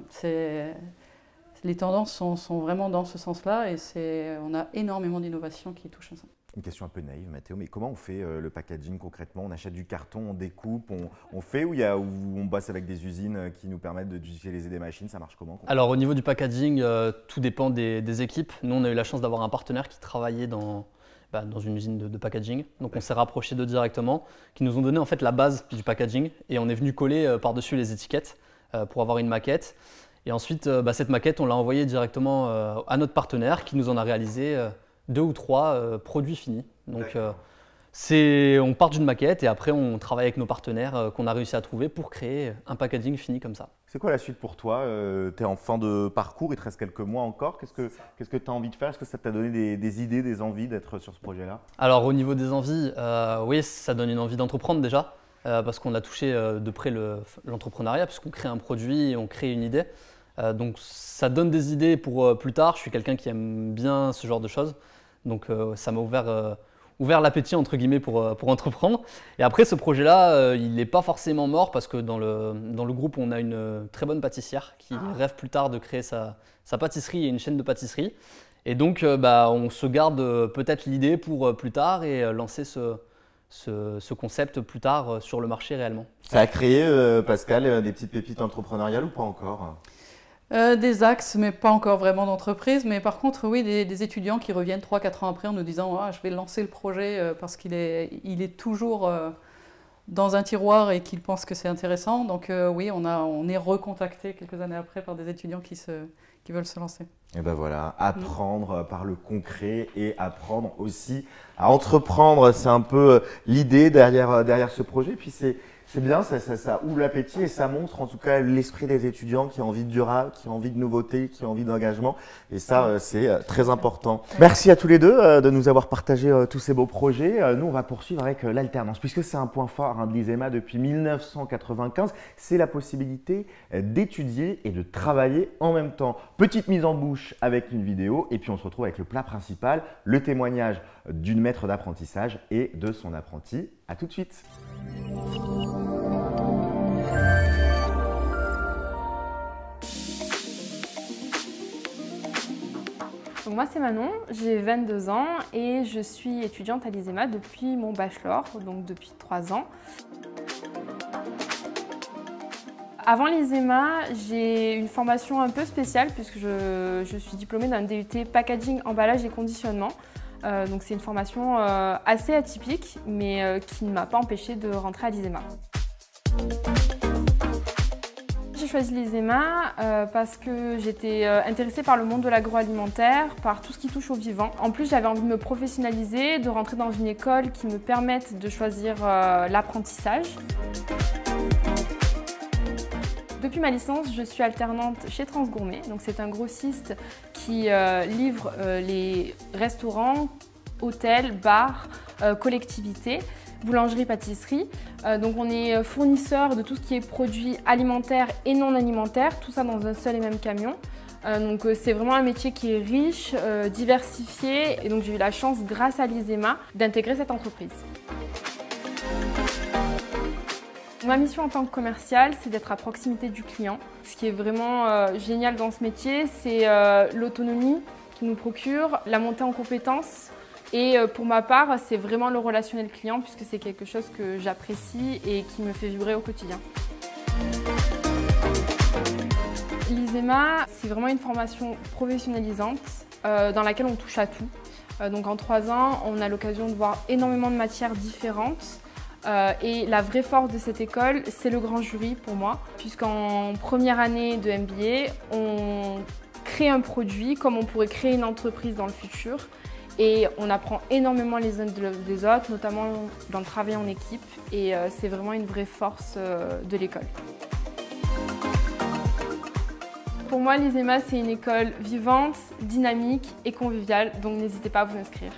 les tendances sont, sont vraiment dans ce sens-là et on a énormément d'innovations qui touchent à ça. Une question un peu naïve, Mathéo, mais comment on fait euh, le packaging concrètement? On achète du carton, on découpe, on, on fait ou il y a, où on bosse avec des usines qui nous permettent d'utiliser des machines? Ça marche comment? Alors au niveau du packaging, euh, tout dépend des, des équipes. Nous, on a eu la chance d'avoir un partenaire qui travaillait dans, bah, dans une usine de, de packaging. Donc on s'est rapproché d'eux directement, qui nous ont donné en fait la base du packaging et on est venu coller euh, par-dessus les étiquettes euh, pour avoir une maquette. Et ensuite, euh, bah, cette maquette, on l'a envoyée directement euh, à notre partenaire qui nous en a réalisé euh, deux ou trois euh, produits finis. Donc euh, c'est, on part d'une maquette et après on travaille avec nos partenaires euh, qu'on a réussi à trouver pour créer un packaging fini comme ça. C'est quoi la suite pour toi? euh, Tu es en fin de parcours, il te reste quelques mois encore. Qu'est-ce que qu'est-ce que tu as envie de faire? Est-ce que ça t'a donné des, des idées, des envies d'être sur ce projet-là? Alors au niveau des envies, euh, oui, ça donne une envie d'entreprendre déjà euh, parce qu'on a touché euh, de près l'entrepreneuriat le, puisqu'on crée un produit et on crée une idée. Euh, donc ça donne des idées pour euh, plus tard. Je suis quelqu'un qui aime bien ce genre de choses. Donc euh, ça m'a ouvert, euh, ouvert l'appétit entre guillemets pour, euh, pour entreprendre. Et après ce projet-là, euh, il n'est pas forcément mort parce que dans le, dans le groupe, on a une euh, très bonne pâtissière qui ah. rêve plus tard de créer sa, sa pâtisserie et une chaîne de pâtisserie. Et donc euh, bah, on se garde euh, peut-être l'idée pour euh, plus tard et euh, lancer ce, ce, ce concept plus tard euh, sur le marché réellement. Ça a créé, euh, Pascal, euh, des petites pépites entrepreneuriales ou pas encore? Euh, des axes, mais pas encore vraiment d'entreprise. Mais par contre, oui, des, des étudiants qui reviennent trois quatre ans après en nous disant ah, « je vais lancer le projet euh, parce qu'il est, il est toujours euh, dans un tiroir et qu'ils pensent que c'est intéressant ». Donc euh, oui, on, a, on est recontacté quelques années après par des étudiants qui, se, qui veulent se lancer. Et ben voilà, apprendre mmh. par le concret et apprendre aussi à entreprendre. C'est un peu l'idée derrière, derrière ce projet. Puis c'est... C'est bien, ça, ça, ça ouvre l'appétit et ça montre en tout cas l'esprit des étudiants qui ont envie de durable, qui ont envie de nouveauté, qui ont envie d'engagement. Et ça, euh, c'est euh, très important. Merci à tous les deux euh, de nous avoir partagé euh, tous ces beaux projets. Euh, nous, on va poursuivre avec euh, l'alternance, puisque c'est un point fort hein, de l'ISEMA depuis mille neuf cent quatre-vingt-quinze. C'est la possibilité euh, d'étudier et de travailler en même temps. Petite mise en bouche avec une vidéo et puis on se retrouve avec le plat principal, le témoignage d'une maître d'apprentissage et de son apprenti. À tout de suite. Donc moi c'est Manon, j'ai vingt-deux ans et je suis étudiante à l'ISEMA depuis mon bachelor, donc depuis trois ans. Avant l'ISEMA, j'ai une formation un peu spéciale puisque je, je suis diplômée d'un D U T Packaging, Emballage et Conditionnement. Euh, donc c'est une formation euh, assez atypique mais euh, qui ne m'a pas empêchée de rentrer à l'ISEMA. J'ai choisi l'ISEMA euh, parce que j'étais euh, intéressée par le monde de l'agroalimentaire, par tout ce qui touche au vivant. En plus, j'avais envie de me professionnaliser, de rentrer dans une école qui me permette de choisir euh, l'apprentissage. Depuis ma licence, je suis alternante chez Transgourmet. Donc c'est un grossiste qui euh, livre euh, les restaurants, hôtels, bars, euh, collectivités, boulangerie, pâtisserie. Euh, donc on est fournisseur de tout ce qui est produits alimentaires et non alimentaires, tout ça dans un seul et même camion. Euh, donc euh, c'est vraiment un métier qui est riche, euh, diversifié et donc j'ai eu la chance grâce à l'ISEMA d'intégrer cette entreprise. Ma mission en tant que commerciale, c'est d'être à proximité du client. Ce qui est vraiment euh, génial dans ce métier, c'est euh, l'autonomie qu'il nous procure, la montée en compétences. Et euh, pour ma part, c'est vraiment le relationnel client puisque c'est quelque chose que j'apprécie et qui me fait vibrer au quotidien. L'ISEMA, c'est vraiment une formation professionnalisante euh, dans laquelle on touche à tout. Euh, donc en trois ans, on a l'occasion de voir énormément de matières différentes. Euh, et la vraie force de cette école, c'est le grand jury pour moi, puisqu'en première année de M B A, on crée un produit comme on pourrait créer une entreprise dans le futur. Et on apprend énormément les uns des autres, notamment dans le travail en équipe. Et euh, c'est vraiment une vraie force euh, de l'école. Pour moi, l'ISEMA, c'est une école vivante, dynamique et conviviale, donc n'hésitez pas à vous inscrire.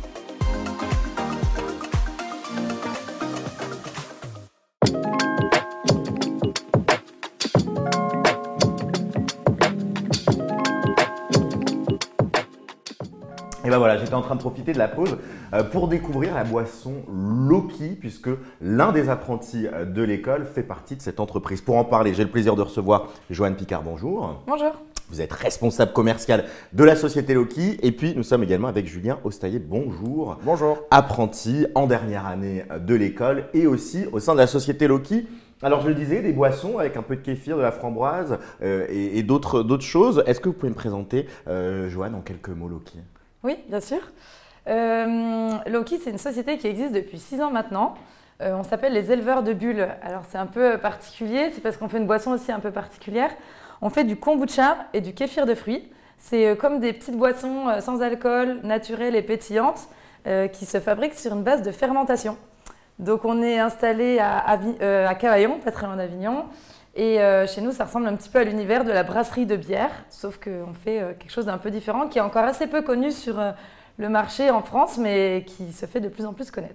Et ben voilà, j'étais en train de profiter de la pause pour découvrir la boisson Loki, puisque l'un des apprentis de l'école fait partie de cette entreprise. Pour en parler, j'ai le plaisir de recevoir Joanne Picard, bonjour. Bonjour. Vous êtes responsable commercial de la société Loki. Et puis, nous sommes également avec Julien Ostailler, bonjour. Bonjour. Apprenti en dernière année de l'école et aussi au sein de la société Loki. Alors, je le disais, des boissons avec un peu de kéfir, de la framboise euh, et, et d'autres d'autres choses. Est-ce que vous pouvez me présenter, euh, Joanne, en quelques mots, Loki ? Oui, bien sûr. Euh, Loki, c'est une société qui existe depuis six ans maintenant. Euh, on s'appelle les éleveurs de bulles. Alors, c'est un peu particulier, c'est parce qu'on fait une boisson aussi un peu particulière. On fait du kombucha et du kéfir de fruits. C'est comme des petites boissons sans alcool, naturelles et pétillantes, euh, qui se fabriquent sur une base de fermentation. Donc, on est installé à, à, euh, à Cavaillon, pas très loin d'Avignon. Et euh, chez nous, ça ressemble un petit peu à l'univers de la brasserie de bière, sauf qu'on fait euh, quelque chose d'un peu différent, qui est encore assez peu connu sur euh, le marché en France, mais qui se fait de plus en plus connaître.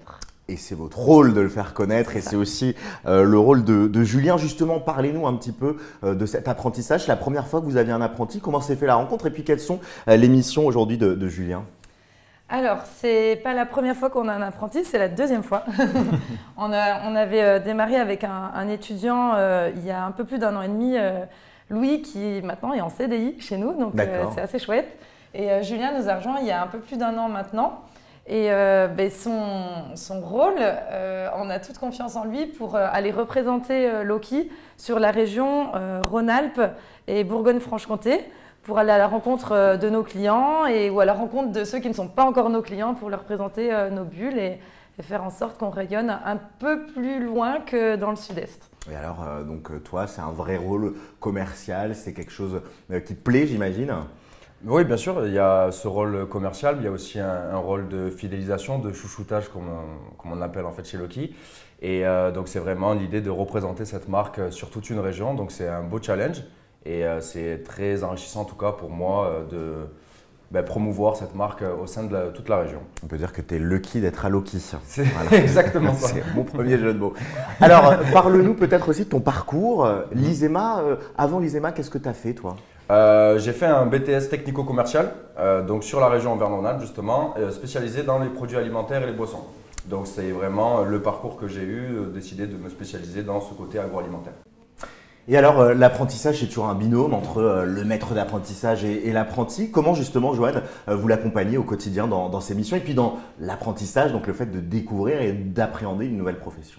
Et c'est votre rôle de le faire connaître et c'est aussi euh, le rôle de, de Julien. Justement, parlez-nous un petit peu euh, de cet apprentissage. La première fois que vous aviez un apprenti, comment s'est fait la rencontre et puis quelles sont euh, les missions aujourd'hui de, de Julien? Alors, c'est pas la première fois qu'on a un apprenti, c'est la deuxième fois. on, a, on avait euh, démarré avec un, un étudiant euh, il y a un peu plus d'un an et demi, euh, Louis, qui maintenant est en C D I chez nous, donc euh, c'est assez chouette. Et euh, Julien nous a rejoint il y a un peu plus d'un an maintenant. Et euh, ben son, son rôle, euh, on a toute confiance en lui pour euh, aller représenter euh, Loki sur la région euh, Rhône-Alpes et Bourgogne-Franche-Comté pour aller à la rencontre euh, de nos clients et, ou à la rencontre de ceux qui ne sont pas encore nos clients pour leur présenter euh, nos bulles et, et faire en sorte qu'on rayonne un peu plus loin que dans le sud-est. Et alors, euh, donc toi, c'est un vrai rôle commercial, c'est quelque chose euh, qui te plaît, j'imagine? Oui, bien sûr, il y a ce rôle commercial, mais il y a aussi un, un rôle de fidélisation, de chouchoutage, comme on, comme on appelle en fait chez Loki. Et euh, donc, c'est vraiment l'idée de représenter cette marque sur toute une région. Donc, c'est un beau challenge et euh, c'est très enrichissant, en tout cas pour moi, euh, de ben, promouvoir cette marque au sein de la, toute la région. On peut dire que tu es lucky d'être à Loki. C'est voilà. Exactement ça. C'est mon premier jeu de mots. Alors, parle-nous peut-être aussi de ton parcours. L'ISEMA, euh, avant l'ISEMA, qu'est-ce que tu as fait, toi? Euh, j'ai fait un B T S technico-commercial, euh, donc sur la région Auvergne-Rhône-Alpes justement, euh, spécialisé dans les produits alimentaires et les boissons. Donc c'est vraiment le parcours que j'ai eu, euh, décidé de me spécialiser dans ce côté agroalimentaire. Et alors euh, l'apprentissage, c'est toujours un binôme entre euh, le maître d'apprentissage et, et l'apprenti. Comment justement, Joanne, euh, vous l'accompagnez au quotidien dans, dans ces missions et puis dans l'apprentissage, donc le fait de découvrir et d'appréhender une nouvelle profession?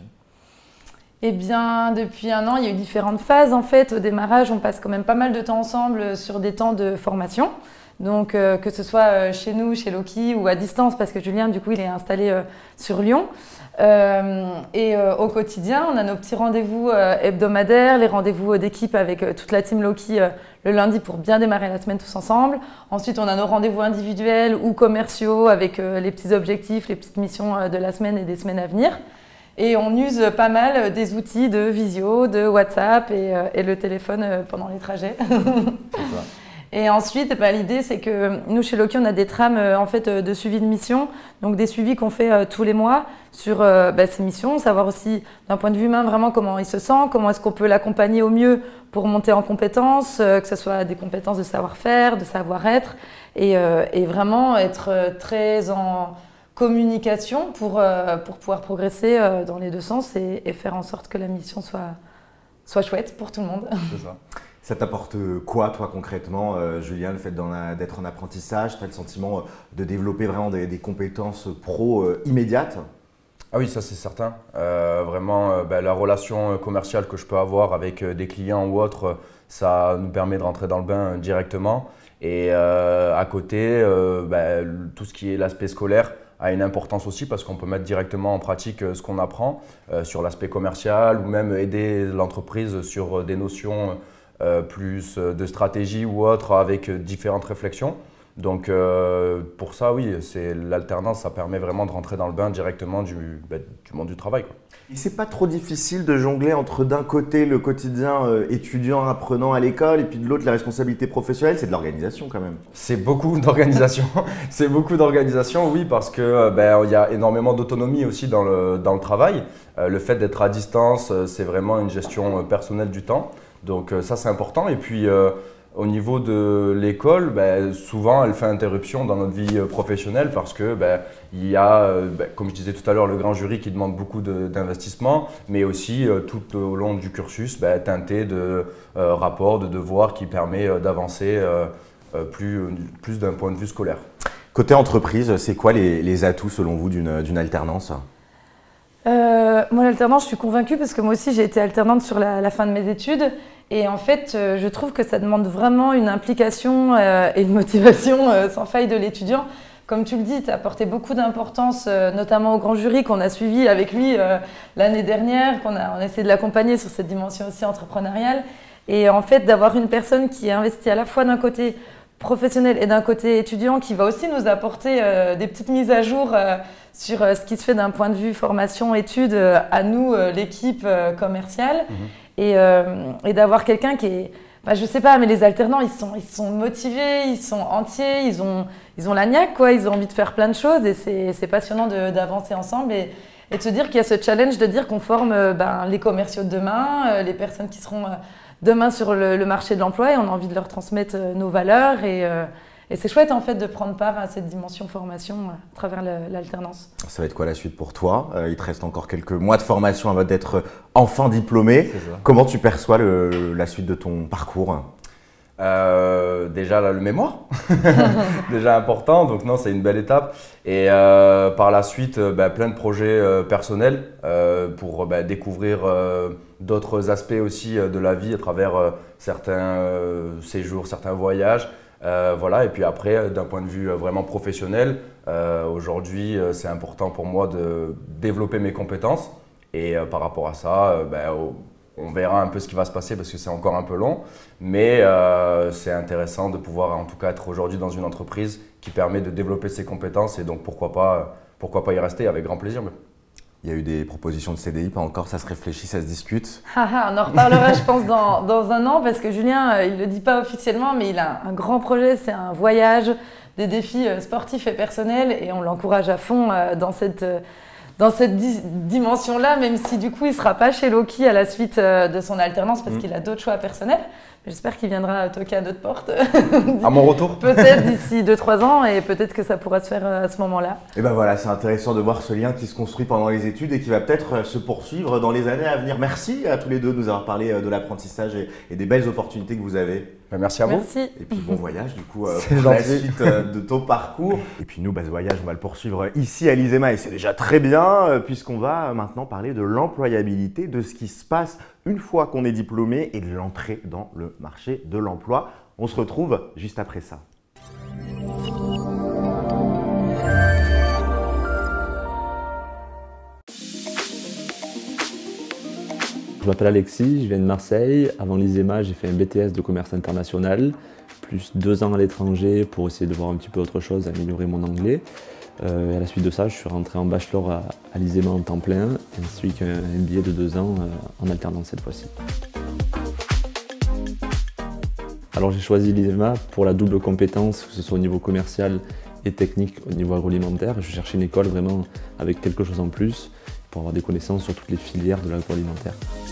Eh bien, depuis un an, il y a eu différentes phases. En fait, au démarrage, on passe quand même pas mal de temps ensemble sur des temps de formation. Donc, euh, que ce soit euh, chez nous, chez Loki ou à distance, parce que Julien, du coup, il est installé euh, sur Lyon. Euh, et euh, au quotidien, on a nos petits rendez-vous euh, hebdomadaires, les rendez-vous d'équipe avec euh, toute la team Loki euh, le lundi pour bien démarrer la semaine tous ensemble. Ensuite, on a nos rendez-vous individuels ou commerciaux avec euh, les petits objectifs, les petites missions euh, de la semaine et des semaines à venir. Et on use pas mal des outils de visio, de WhatsApp et, euh, et le téléphone euh, pendant les trajets. Et ensuite, bah, l'idée, c'est que nous, chez Loki, on a des trames euh, en fait, euh, de suivi de mission, donc des suivis qu'on fait euh, tous les mois sur euh, bah, ces missions, savoir aussi d'un point de vue humain vraiment comment il se sent, comment est-ce qu'on peut l'accompagner au mieux pour monter en compétences, euh, que ce soit des compétences de savoir-faire, de savoir-être, et, euh, et vraiment être euh, très en communication pour, euh, pour pouvoir progresser euh, dans les deux sens et, et faire en sorte que la mission soit, soit chouette pour tout le monde. C'est ça. Ça t'apporte quoi, toi, concrètement, euh, Julien, le fait d'être en apprentissage? Tu as le sentiment de développer vraiment des, des compétences pro euh, immédiates? Ah oui, ça c'est certain. Euh, vraiment, euh, ben, la relation commerciale que je peux avoir avec euh, des clients ou autres, ça nous permet de rentrer dans le bain directement. Et euh, à côté, euh, ben, tout ce qui est l'aspect scolaire a une importance aussi parce qu'on peut mettre directement en pratique ce qu'on apprend euh, sur l'aspect commercial ou même aider l'entreprise sur des notions euh, plus de stratégie ou autre avec différentes réflexions. Donc euh, pour ça, oui, c'est l'alternance, ça permet vraiment de rentrer dans le bain directement du, bah, du monde du travail, quoi. Et c'est pas trop difficile de jongler entre d'un côté le quotidien euh, étudiant apprenant à l'école et puis de l'autre la responsabilité professionnelle? C'est de l'organisation quand même. C'est beaucoup d'organisation, c'est beaucoup d'organisation, oui, parce que euh, ben, il y a énormément d'autonomie aussi dans le, dans le travail. Euh, le fait d'être à distance, euh, c'est vraiment une gestion euh, personnelle du temps. Donc euh, ça c'est important. Et puis euh, au niveau de l'école, ben, souvent elle fait interruption dans notre vie professionnelle parce que ben, il y a, ben, comme je disais tout à l'heure, le grand jury qui demande beaucoup d'investissement, mais aussi euh, tout au long du cursus, ben, teinté de euh, rapports, de devoirs qui permet euh, d'avancer euh, euh, plus, plus d'un point de vue scolaire. Côté entreprise, c'est quoi les, les atouts selon vous d'une alternance? Euh, moi, l'alternance, je suis convaincue parce que moi aussi, j'ai été alternante sur la, la fin de mes études. Et en fait, euh, je trouve que ça demande vraiment une implication euh, et une motivation euh, sans faille de l'étudiant. Comme tu le dis, tu as apporté beaucoup d'importance, euh, notamment au grand jury qu'on a suivi avec lui euh, l'année dernière, qu'on a, on a essayé de l'accompagner sur cette dimension aussi entrepreneuriale. Et en fait, d'avoir une personne qui est investie à la fois d'un côté professionnel et d'un côté étudiant, qui va aussi nous apporter euh, des petites mises à jour euh, sur euh, ce qui se fait d'un point de vue formation, études, euh, à nous, euh, l'équipe euh, commerciale. Mmh. Et, euh, et d'avoir quelqu'un qui est, bah, je sais pas, mais les alternants, ils sont, ils sont motivés, ils sont entiers, ils ont, ils ont la niaque, quoi, ils ont envie de faire plein de choses et c'est passionnant d'avancer ensemble. Et et de se dire qu'il y a ce challenge de dire qu'on forme euh, ben, les commerciaux de demain, euh, les personnes qui seront euh, demain sur le, le marché de l'emploi et on a envie de leur transmettre euh, nos valeurs et, euh, et c'est chouette en fait de prendre part à cette dimension formation euh, à travers l'alternance. Ça va être quoi la suite pour toi? euh, Il te reste encore quelques mois de formation avant d'être enfin diplômé. Comment tu perçois le, la suite de ton parcours? Euh, déjà là, le mémoire, déjà important, donc non, c'est une belle étape. Et euh, par la suite, euh, bah, plein de projets euh, personnels euh, pour bah, découvrir euh, d'autres aspects aussi euh, de la vie à travers euh, certains euh, séjours, certains voyages. Euh, voilà. Et puis après, d'un point de vue vraiment professionnel, euh, aujourd'hui, euh, c'est important pour moi de développer mes compétences. Et euh, par rapport à ça, euh, bah, au, on verra un peu ce qui va se passer parce que c'est encore un peu long, mais euh, c'est intéressant de pouvoir en tout cas être aujourd'hui dans une entreprise qui permet de développer ses compétences et donc pourquoi pas, pourquoi pas y rester avec grand plaisir. Il y a eu des propositions de C D I, pas encore, ça se réfléchit, ça se discute. Ah, ah, on en reparlera je pense dans, dans un an parce que Julien, il ne le dit pas officiellement, mais il a un grand projet, c'est un voyage, des défis sportifs et personnels et on l'encourage à fond dans cette... dans cette di dimension-là, même si du coup il ne sera pas chez Loki à la suite euh, de son alternance parce mmh. qu'il a d'autres choix personnels. J'espère qu'il viendra toquer à notre porte. À mon retour. Peut-être d'ici deux trois ans et peut-être que ça pourra se faire à ce moment-là. Et ben voilà, c'est intéressant de voir ce lien qui se construit pendant les études et qui va peut-être se poursuivre dans les années à venir. Merci à tous les deux de nous avoir parlé de l'apprentissage et, et des belles opportunités que vous avez. Ben merci à vous. Merci. Et puis bon voyage du coup euh, pour la suite euh, de ton parcours. Et puis nous, bah, ce voyage, on va le poursuivre ici à l'ISEMA et c'est déjà très bien euh, puisqu'on va maintenant parler de l'employabilité, de ce qui se passe une fois qu'on est diplômé et de l'entrée dans le marché de l'emploi. On se retrouve juste après ça. Je m'appelle Alexis, je viens de Marseille. Avant l'ISEMA, j'ai fait un B T S de commerce international, plus deux ans à l'étranger pour essayer de voir un petit peu autre chose, améliorer mon anglais. Euh, et à la suite de ça, je suis rentré en bachelor à, à l'ISEMA en temps plein, ainsi qu'un M B A de deux ans euh, en alternance cette fois-ci. Alors j'ai choisi l'ISEMA pour la double compétence, que ce soit au niveau commercial et technique, au niveau agroalimentaire. Je cherchais une école vraiment avec quelque chose en plus pour avoir des connaissances sur toutes les filières de l'agroalimentaire.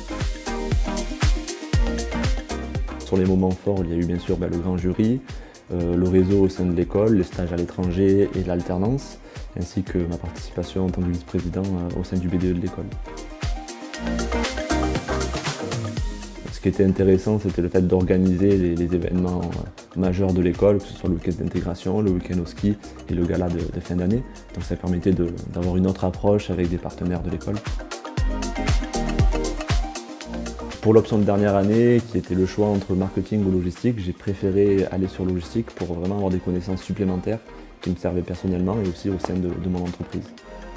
Sur les moments forts, il y a eu bien sûr ben, le grand jury, euh, le réseau au sein de l'école, les stages à l'étranger et l'alternance, ainsi que ma participation en tant que vice-président euh, au sein du B D E de l'école. Ce qui était intéressant, c'était le fait d'organiser les, les événements euh, majeurs de l'école, que ce soit le week-end d'intégration, le week-end au ski et le gala de, de fin d'année. Donc ça permettait d'avoir une autre approche avec des partenaires de l'école. Pour l'option de dernière année, qui était le choix entre marketing ou logistique, j'ai préféré aller sur logistique pour vraiment avoir des connaissances supplémentaires qui me servaient personnellement et aussi au sein de, de mon entreprise.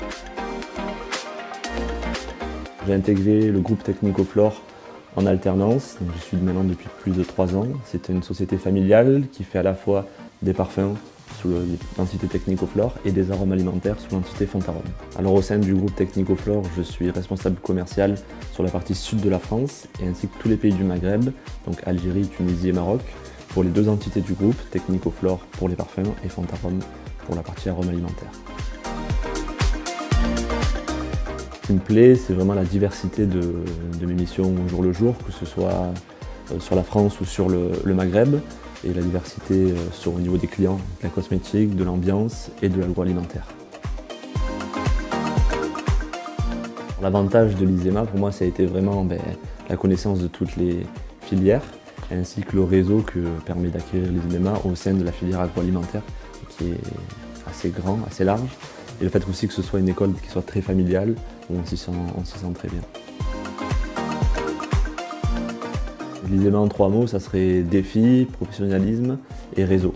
J'ai intégré le groupe Technicoflore en alternance, donc je suis maintenant depuis plus de trois ans. C'est une société familiale qui fait à la fois des parfums sous l'entité Technicoflore et des arômes alimentaires sous l'entité Fontarome. Alors au sein du groupe Technicoflore, je suis responsable commercial sur la partie sud de la France et ainsi que tous les pays du Maghreb, donc Algérie, Tunisie et Maroc, pour les deux entités du groupe, Technicoflore pour les parfums et Fontarome pour la partie arômes alimentaires. Ce qui me plaît, c'est vraiment la diversité de, de mes missions au jour le jour, que ce soit sur la France ou sur le, le Maghreb, et la diversité sur, au niveau des clients, de la cosmétique, de l'ambiance et de l'agroalimentaire. L'avantage de l'ISEMA, pour moi, ça a été vraiment ben, la connaissance de toutes les filières, ainsi que le réseau que permet d'acquérir l'ISEMA au sein de la filière agroalimentaire, qui est assez grand, assez large, et le fait aussi que ce soit une école qui soit très familiale, où on s'y sent, on s'y sent très bien. L'ISEMA en trois mots, ça serait défi, professionnalisme et réseau.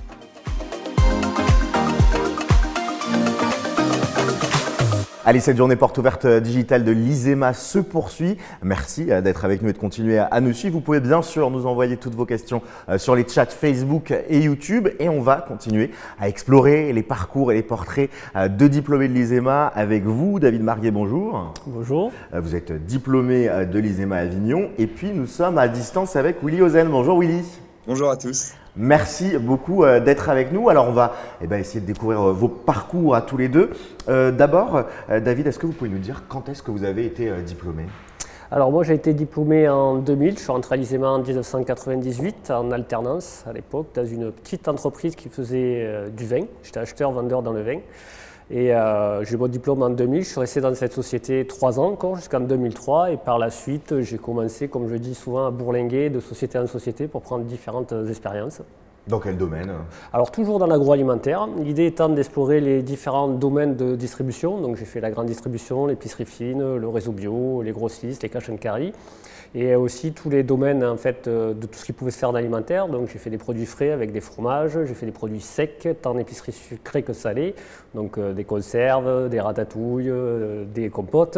Allez, cette journée porte ouverte digitale de l'ISEMA se poursuit. Merci d'être avec nous et de continuer à nous suivre. Vous pouvez bien sûr nous envoyer toutes vos questions sur les chats Facebook et YouTube. Et on va continuer à explorer les parcours et les portraits de diplômés de l'ISEMA avec vous. David Marguet, bonjour. Bonjour. Vous êtes diplômé de l'ISEMA Avignon. Et puis nous sommes à distance avec Willy Ozen. Bonjour Willy. Bonjour à tous. Merci beaucoup euh, d'être avec nous. Alors on va eh ben, essayer de découvrir euh, vos parcours à tous les deux. Euh, D'abord, euh, David, est-ce que vous pouvez nous dire quand est-ce que vous avez été euh, diplômé? Alors moi j'ai été diplômé en deux mille, je suis rentré à l'ISEMA en mille neuf cent quatre-vingt-dix-huit en alternance à l'époque dans une petite entreprise qui faisait euh, du vin. J'étais acheteur-vendeur dans le vin. Et euh, j'ai eu mon diplôme en deux mille, je suis resté dans cette société trois ans encore, jusqu'en deux mille trois. Et par la suite, j'ai commencé, comme je dis souvent, à bourlinguer de société en société pour prendre différentes expériences. Dans quel domaine? Alors toujours dans l'agroalimentaire, l'idée étant d'explorer les différents domaines de distribution. Donc j'ai fait la grande distribution, l'épicerie fine, le réseau bio, les grossistes, les cash and carry. Et aussi tous les domaines en fait, de tout ce qui pouvait se faire en alimentaire. Donc j'ai fait des produits frais avec des fromages, j'ai fait des produits secs, tant en épicerie sucrée que salée, donc euh, des conserves, des ratatouilles, euh, des compotes.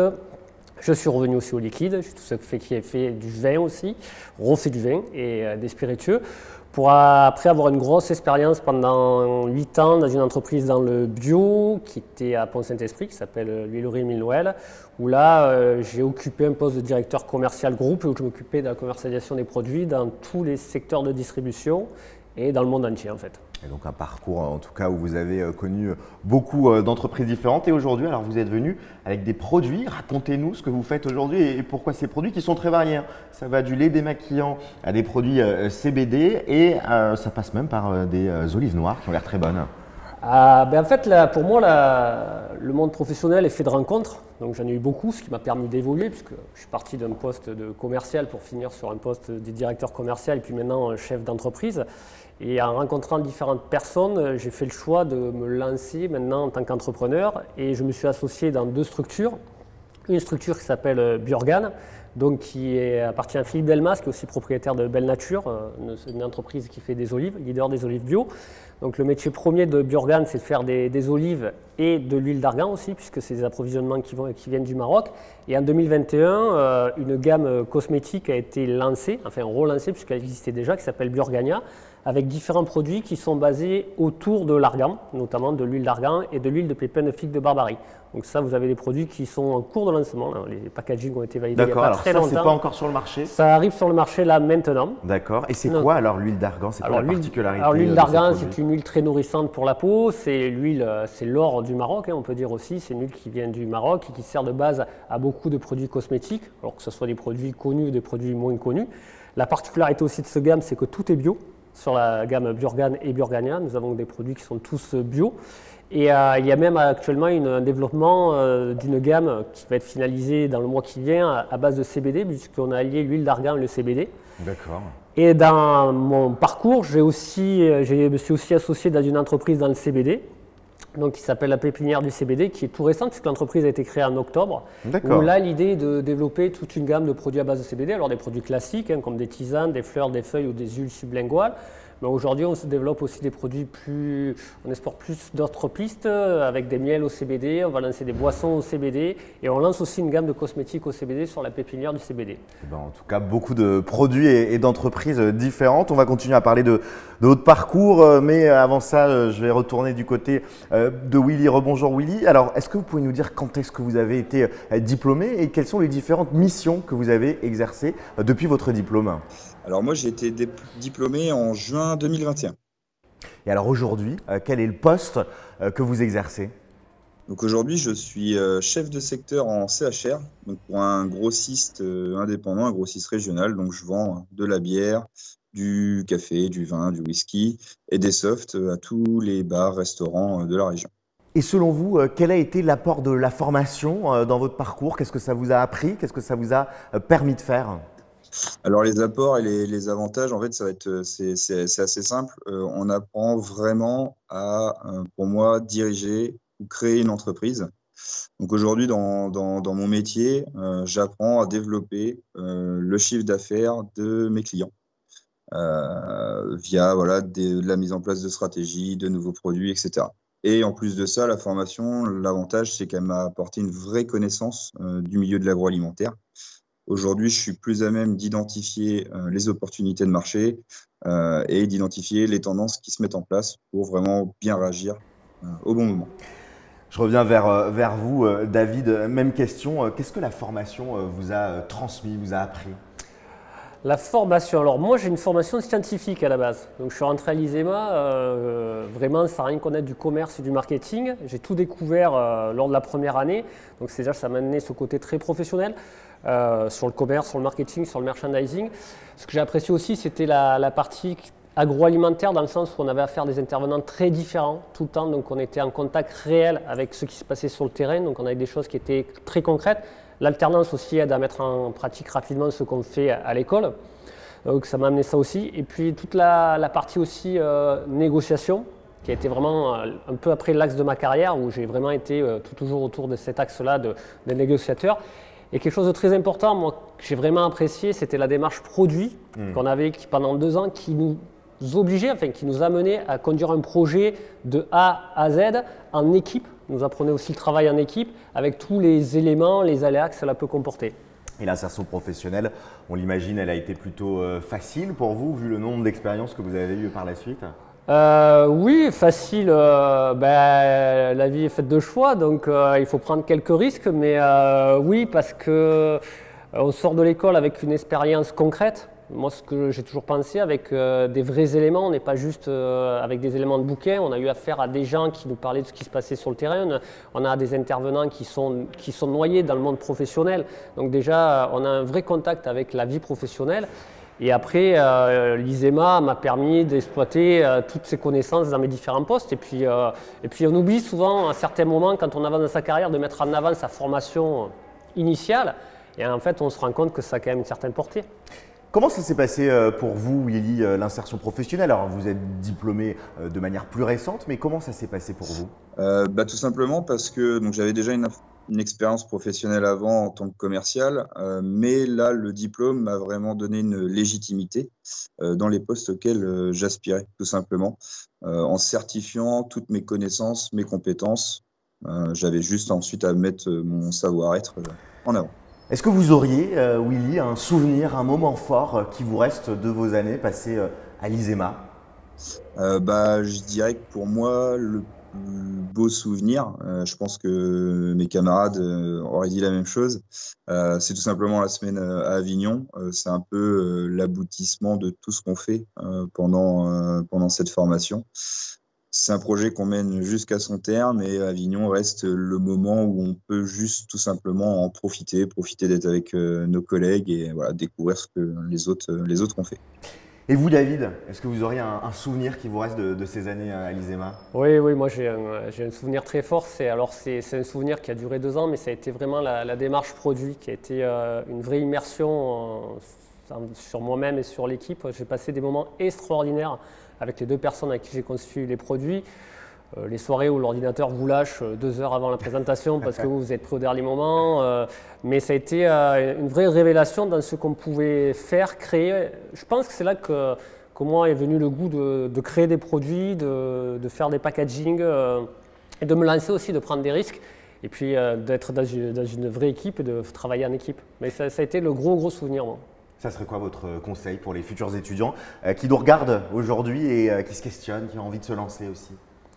Je suis revenu aussi au liquide, j'ai tout ce qui est fait du vin aussi, refait du vin et euh, des spiritueux. Pour après avoir une grosse expérience pendant huit ans dans une entreprise dans le bio qui était à Pont-Saint-Esprit, qui s'appelle l'huilerie Émile Noël, où là euh, j'ai occupé un poste de directeur commercial groupe où je m'occupais de la commercialisation des produits dans tous les secteurs de distribution et dans le monde entier en fait. Et donc un parcours en tout cas où vous avez connu beaucoup d'entreprises différentes et aujourd'hui alors vous êtes venu avec des produits. Racontez-nous ce que vous faites aujourd'hui et pourquoi ces produits qui sont très variés. Ça va du lait démaquillant à des produits C B D et euh, ça passe même par des olives noires qui ont l'air très bonnes. Ah, ben en fait, là, pour moi, la, le monde professionnel est fait de rencontres. Donc j'en ai eu beaucoup, ce qui m'a permis d'évoluer, puisque je suis parti d'un poste de commercial pour finir sur un poste de directeur commercial et puis maintenant chef d'entreprise. Et en rencontrant différentes personnes, j'ai fait le choix de me lancer maintenant en tant qu'entrepreneur et je me suis associé dans deux structures. Une structure qui s'appelle Biorgane, donc qui est, appartient à Philippe Delmas, qui est aussi propriétaire de Belle Nature, une, une entreprise qui fait des olives, leader des olives bio. Donc le métier premier de Biorgane, c'est de faire des, des olives et de l'huile d'argan aussi, puisque c'est des approvisionnements qui, vont, qui viennent du Maroc. Et en deux mille vingt et un, euh, une gamme cosmétique a été lancée, enfin relancée, puisqu'elle existait déjà, qui s'appelle Biorgania, avec différents produits qui sont basés autour de l'argan, notamment de l'huile d'argan et de l'huile de pépins de figue de Barbarie. Donc ça, vous avez des produits qui sont en cours de lancement. Les packaging ont été validés il n'y a pas alors très ça, longtemps. D'accord, c'est pas encore sur le marché? Ça arrive sur le marché là maintenant. D'accord. Et c'est quoi alors l'huile d'argan? C'est quoi la particularité? Alors l'huile d'argan, c'est une huile très nourrissante pour la peau. C'est l'huile, c'est l'or du Maroc, hein, on peut dire aussi. C'est une huile qui vient du Maroc et qui sert de base à beaucoup de produits cosmétiques, alors que ce soit des produits connus ou des produits moins connus. La particularité aussi de ce gamme, c'est que tout est bio. Sur la gamme Biorgane et Biorgania, nous avons des produits qui sont tous bio. Et euh, il y a même actuellement une, un développement euh, d'une gamme qui va être finalisée dans le mois qui vient à, à base de C B D, puisqu'on a allié l'huile d'argan et le C B D. D'accord. Et dans mon parcours, j'ai aussi, je me suis aussi associé dans une entreprise dans le C B D, donc qui s'appelle la pépinière du C B D, qui est tout récente, puisque l'entreprise a été créée en octobre. Où là, l'idée est de développer toute une gamme de produits à base de C B D, alors des produits classiques, hein, comme des tisanes, des fleurs, des feuilles ou des huiles sublinguales. Mais aujourd'hui, on se développe aussi des produits plus, on explore plus d'autres pistes, avec des miels au C B D, on va lancer des boissons au C B D, et on lance aussi une gamme de cosmétiques au C B D sur la pépinière du C B D. Et ben, en tout cas, beaucoup de produits et, et d'entreprises différentes. On va continuer à parler de, de votre parcours, mais avant ça, je vais retourner du côté de Willy. Rebonjour Willy. Alors, est-ce que vous pouvez nous dire quand est-ce que vous avez été diplômé et quelles sont les différentes missions que vous avez exercées depuis votre diplôme? Alors moi, j'ai été diplômé en juin deux mille vingt et un. Et alors aujourd'hui, euh, quel est le poste euh, que vous exercez? Donc aujourd'hui, je suis euh, chef de secteur en C H R, donc pour un grossiste euh, indépendant, un grossiste régional. Donc je vends de la bière, du café, du vin, du whisky et des softs à tous les bars, restaurants de la région. Et selon vous, euh, quel a été l'apport de la formation euh, dans votre parcours? Qu'est-ce que ça vous a appris? Qu'est-ce que ça vous a euh, permis de faire? Alors les apports et les, les avantages, en fait, ça va être, c'est, c'est, c'est assez simple. Euh, on apprend vraiment à, euh, pour moi, diriger ou créer une entreprise. Donc aujourd'hui, dans, dans, dans mon métier, euh, j'apprends à développer euh, le chiffre d'affaires de mes clients euh, via voilà, des, de la mise en place de stratégies, de nouveaux produits, et cetera. Et en plus de ça, la formation, l'avantage, c'est qu'elle m'a apporté une vraie connaissance euh, du milieu de l'agroalimentaire. Aujourd'hui, je suis plus à même d'identifier euh, les opportunités de marché euh, et d'identifier les tendances qui se mettent en place pour vraiment bien réagir euh, au bon moment. Je reviens vers, vers vous, David. Même question. Qu'est-ce que la formation vous a transmis, vous a appris? La formation, alors moi j'ai une formation scientifique à la base, donc je suis rentré à l'ISEMA euh, vraiment sans rien connaître du commerce et du marketing. J'ai tout découvert euh, lors de la première année, donc c'est déjà ça m'a amené ce côté très professionnel euh, sur le commerce, sur le marketing, sur le merchandising. Ce que j'ai apprécié aussi c'était la, la partie agroalimentaire dans le sens où on avait affaire à des intervenants très différents tout le temps, donc on était en contact réel avec ce qui se passait sur le terrain, donc on avait des choses qui étaient très concrètes. L'alternance aussi aide à mettre en pratique rapidement ce qu'on fait à l'école, donc ça m'a amené ça aussi. Et puis toute la, la partie aussi euh, négociation, qui a été vraiment euh, un peu après l'axe de ma carrière, où j'ai vraiment été euh, tout toujours autour de cet axe-là de, de négociateur. Et quelque chose de très important, moi, que j'ai vraiment apprécié, c'était la démarche produit mmh. qu'on avait qui, pendant deux ans, qui nous obligeait, enfin qui nous amenait à conduire un projet de A à Z en équipe. Nous apprenait aussi le travail en équipe avec tous les éléments, les aléas que cela peut comporter. Et l'insertion professionnelle, on l'imagine, elle a été plutôt euh, facile pour vous, vu le nombre d'expériences que vous avez eues par la suite? euh, Oui, facile. Euh, ben, la vie est faite de choix, donc euh, il faut prendre quelques risques. Mais euh, oui, parce qu'on euh, sort de l'école avec une expérience concrète. Moi, ce que j'ai toujours pensé, avec euh, des vrais éléments, on n'est pas juste euh, avec des éléments de bouquin, on a eu affaire à des gens qui nous parlaient de ce qui se passait sur le terrain, on a des intervenants qui sont, qui sont noyés dans le monde professionnel. Donc déjà, on a un vrai contact avec la vie professionnelle. Et après, euh, l'ISEMA m'a permis d'exploiter euh, toutes ces connaissances dans mes différents postes. Et puis, euh, et puis on oublie souvent, à certains moments, quand on avance dans sa carrière, de mettre en avant sa formation initiale. Et en fait, on se rend compte que ça a quand même une certaine portée. Comment ça s'est passé pour vous, Willy, l'insertion professionnelle? Alors, vous êtes diplômé de manière plus récente, mais comment ça s'est passé pour vous? euh, bah, Tout simplement parce que j'avais déjà une, une expérience professionnelle avant en tant que commercial, euh, mais là, le diplôme m'a vraiment donné une légitimité euh, dans les postes auxquels euh, j'aspirais, tout simplement, euh, en certifiant toutes mes connaissances, mes compétences. Euh, J'avais juste ensuite à mettre mon savoir-être en avant. Est-ce que vous auriez, euh, Willy, un souvenir, un moment fort euh, qui vous reste de vos années passées euh, à l'ISEMA? euh, bah, Je dirais que pour moi, le plus beau souvenir, euh, je pense que mes camarades euh, auraient dit la même chose, euh, c'est tout simplement la semaine à Avignon. Euh, c'est un peu euh, l'aboutissement de tout ce qu'on fait euh, pendant, euh, pendant cette formation. C'est un projet qu'on mène jusqu'à son terme et Avignon reste le moment où on peut juste tout simplement en profiter, profiter d'être avec euh, nos collègues et voilà, découvrir ce que les autres, les autres ont fait. Et vous, David, est-ce que vous auriez un, un souvenir qui vous reste de, de ces années à l'ISEMA? Oui, oui, moi j'ai un, j'ai un souvenir très fort. C'est, alors c'est, c'est un souvenir qui a duré deux ans, mais ça a été vraiment la, la démarche produit qui a été euh, une vraie immersion euh, sur moi-même et sur l'équipe. J'ai passé des moments extraordinaires avec les deux personnes avec qui j'ai conçu les produits. Euh, les soirées où l'ordinateur vous lâche euh, deux heures avant la présentation parce que vous, vous êtes pris au dernier moment. Euh, mais ça a été euh, une vraie révélation dans ce qu'on pouvait faire, créer. Je pense que c'est là que, que moi est venu le goût de, de créer des produits, de, de faire des packaging euh, et de me lancer aussi, de prendre des risques. Et puis euh, d'être dans une, dans une vraie équipe et de travailler en équipe. Mais ça, ça a été le gros, gros souvenir, moi. Ça serait quoi votre conseil pour les futurs étudiants euh, qui nous regardent aujourd'hui et euh, qui se questionnent, qui ont envie de se lancer aussi?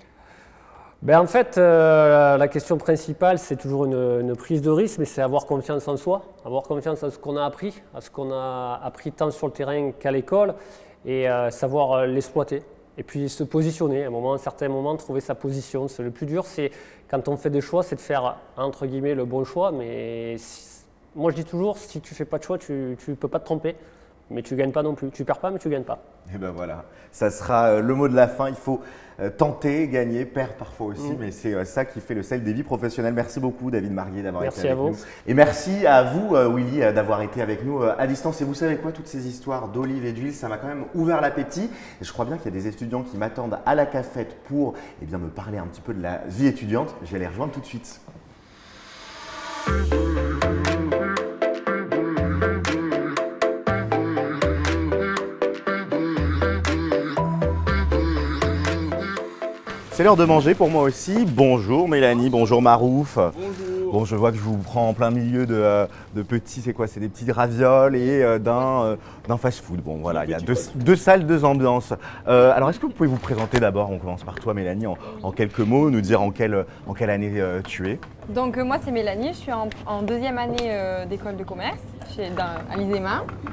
Ben en fait, euh, la question principale, c'est toujours une, une prise de risque, mais c'est avoir confiance en soi, avoir confiance en ce qu'on a appris, à ce qu'on a appris tant sur le terrain qu'à l'école, et euh, savoir l'exploiter. Et puis se positionner, à un moment, à un certain moment, trouver sa position. C'est le plus dur, c'est quand on fait des choix, c'est de faire, entre guillemets, le bon choix, mais si, moi je dis toujours, si tu ne fais pas de choix, tu ne peux pas te tromper. Mais tu ne gagnes pas non plus. Tu ne perds pas, mais tu ne gagnes pas. Et ben voilà, ça sera le mot de la fin. Il faut tenter, gagner, perdre parfois aussi. Mmh. Mais c'est ça qui fait le sel des vies professionnelles. Merci beaucoup, David Marguier, d'avoir été avec nous. Et merci à vous, Willy, d'avoir été avec nous à distance. Et vous savez quoi, toutes ces histoires d'olive et d'huile, ça m'a quand même ouvert l'appétit. Et je crois bien qu'il y a des étudiants qui m'attendent à la cafette pour eh bien, me parler un petit peu de la vie étudiante. Je vais les rejoindre tout de suite. C'est l'heure de manger pour moi aussi. Bonjour Mélanie, bonjour Marouf. Bonjour. Bon, je vois que je vous prends en plein milieu de, de petits, c'est quoi? C'est des petits ravioles et euh, d'un euh, d'un fast-food. Bon voilà, il y a deux, deux salles, deux ambiances. Euh, alors est-ce que vous pouvez vous présenter d'abord? On commence par toi Mélanie, en, en quelques mots, nous dire en quelle, en quelle année euh, tu es. Donc euh, moi c'est Mélanie, je suis en, en deuxième année euh, d'école de commerce chez, dans, à l'ISEMA.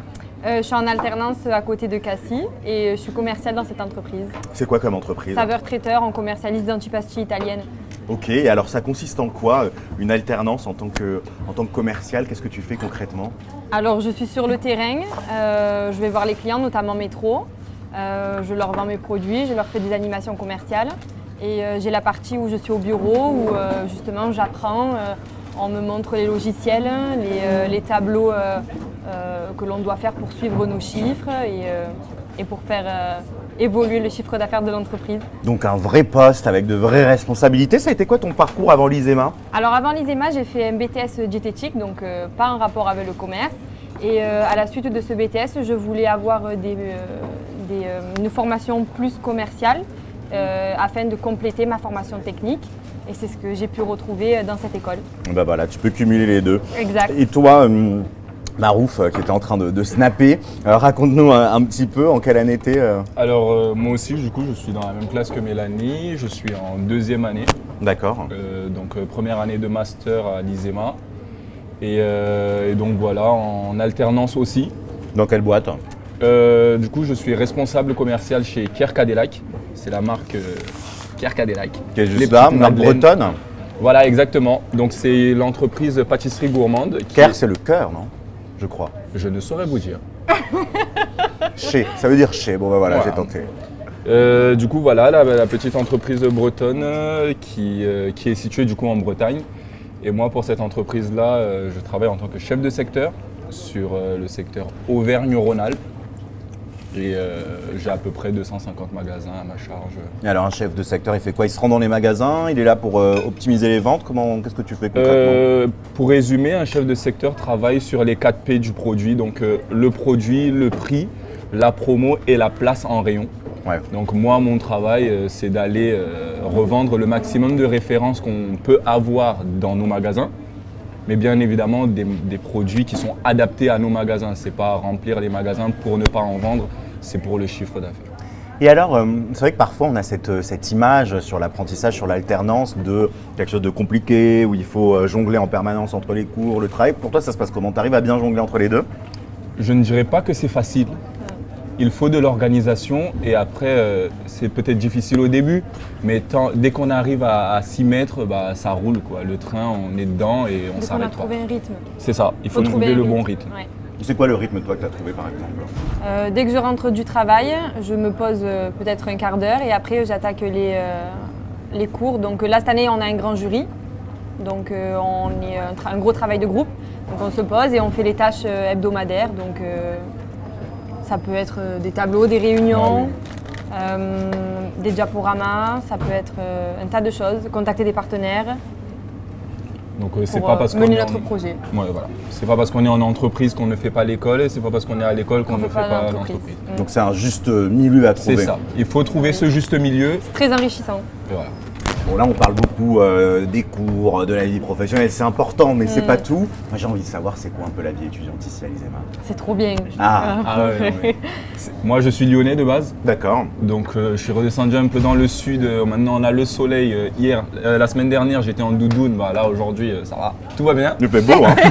Euh, je suis en alternance à côté de Cassis et je suis commerciale dans cette entreprise. C'est quoi comme entreprise? Saveur traiteur, on commercialise des antipasti italiennes. Ok, et alors ça consiste en quoi, une alternance en tant que, en tant que commercial? Qu'est-ce que tu fais concrètement? Alors je suis sur le terrain, euh, je vais voir les clients, notamment métro. Euh, je leur vends mes produits, je leur fais des animations commerciales. Et euh, j'ai la partie où je suis au bureau, où euh, justement j'apprends, euh, on me montre les logiciels, les, euh, les tableaux euh, euh, que l'on doit faire pour suivre nos chiffres et, euh, et pour faire euh, évoluer le chiffre d'affaires de l'entreprise. Donc un vrai poste avec de vraies responsabilités. Ça a été quoi ton parcours avant l'I S E M A? Alors avant l'I S E M A, j'ai fait un B T S diététique, donc euh, pas en rapport avec le commerce. Et euh, à la suite de ce B T S, je voulais avoir des, euh, des, euh, une formation plus commerciale euh, afin de compléter ma formation technique. Et c'est ce que j'ai pu retrouver dans cette école. Ben voilà, tu peux cumuler les deux. Exact. Et toi, euh, Marouf, euh, qui était en train de, de snapper, euh, raconte-nous un, un petit peu en quelle année t'es euh... Alors euh, moi aussi, du coup, je suis dans la même classe que Mélanie. Je suis en deuxième année. D'accord. Euh, donc euh, première année de master à l'I S E M A. Et, euh, et donc voilà, en alternance aussi. Dans quelle boîte? euh, Du coup, je suis responsable commercial chez Kerr Cadillac. C'est la marque euh, Kerr Cadillac. Qui est juste là, marque bretonne. Voilà, exactement. Donc c'est l'entreprise pâtisserie gourmande. Kerr, est... c'est le cœur, non? Je crois. Je ne saurais vous dire. Chez, ça veut dire chez. Bon ben voilà, voilà. J'ai tenté. Euh, du coup, voilà, la, la petite entreprise bretonne euh, qui, euh, qui est située du coup en Bretagne. Et moi, pour cette entreprise-là, euh, je travaille en tant que chef de secteur sur euh, le secteur Auvergne-Rhône-Alpes. Et euh, j'ai à peu près deux cent cinquante magasins à ma charge. Et alors un chef de secteur, il fait quoi? Il se rend dans les magasins, il est là pour euh, optimiser les ventes. Comment, qu'est-ce que tu fais concrètement? euh, Pour résumer, un chef de secteur travaille sur les quatre P du produit. Donc euh, le produit, le prix, la promo et la place en rayon. Ouais. Donc moi, mon travail, euh, c'est d'aller euh, revendre le maximum de références qu'on peut avoir dans nos magasins. Mais bien évidemment, des, des produits qui sont adaptés à nos magasins. Ce n'est pas remplir les magasins pour ne pas en vendre, c'est pour le chiffre d'affaires. Et alors, euh, c'est vrai que parfois on a cette, cette image sur l'apprentissage, sur l'alternance de quelque chose de compliqué, où il faut euh, jongler en permanence entre les cours, le travail. Pour toi, ça se passe comment? Tu arrives à bien jongler entre les deux? Je ne dirais pas que c'est facile. Il faut de l'organisation et après, euh, c'est peut-être difficile au début, mais tant, dès qu'on arrive à, à s'y mettre, bah, ça roule, quoi. Le train, on est dedans et on s'arrête pas. Il faut trouver un rythme. C'est ça, il faut, faut trouver, trouver le bon rythme. Ouais. C'est quoi le rythme, toi, que tu as trouvé, par exemple? euh, Dès que je rentre du travail, je me pose euh, peut-être un quart d'heure et après, j'attaque les, euh, les cours. Donc là, cette année, on a un grand jury. Donc euh, on est un, un gros travail de groupe. Donc on se pose et on fait les tâches euh, hebdomadaires. Donc, euh, ça peut être des tableaux, des réunions, ah oui. euh, des diaporamas, ça peut être euh, un tas de choses, contacter des partenaires. Donc euh, c'est pour pas parce euh, mener qu'on notre en... projet. Ouais, voilà. C'est pas parce qu'on est en entreprise qu'on ne fait pas l'école et c'est pas parce qu'on est à l'école qu'on ne fait pas l'entreprise. Mmh. Donc c'est un juste milieu à trouver. C'est ça. Il faut trouver oui. ce juste milieu. C'est très enrichissant. Et voilà. Bon là on parle beaucoup euh, des cours, de la vie professionnelle, c'est important mais mmh. c'est pas tout. Moi j'ai envie de savoir c'est quoi un peu la vie étudiante ici à l'I S E M A. C'est trop bien. Ah, ah ouais, non, mais moi je suis lyonnais de base. D'accord. Donc euh, je suis redescendu un peu dans le sud, euh, maintenant on a le soleil. Euh, hier, euh, la semaine dernière j'étais en doudoune, bah, là aujourd'hui euh, ça va, tout va bien. Il fait beau hein.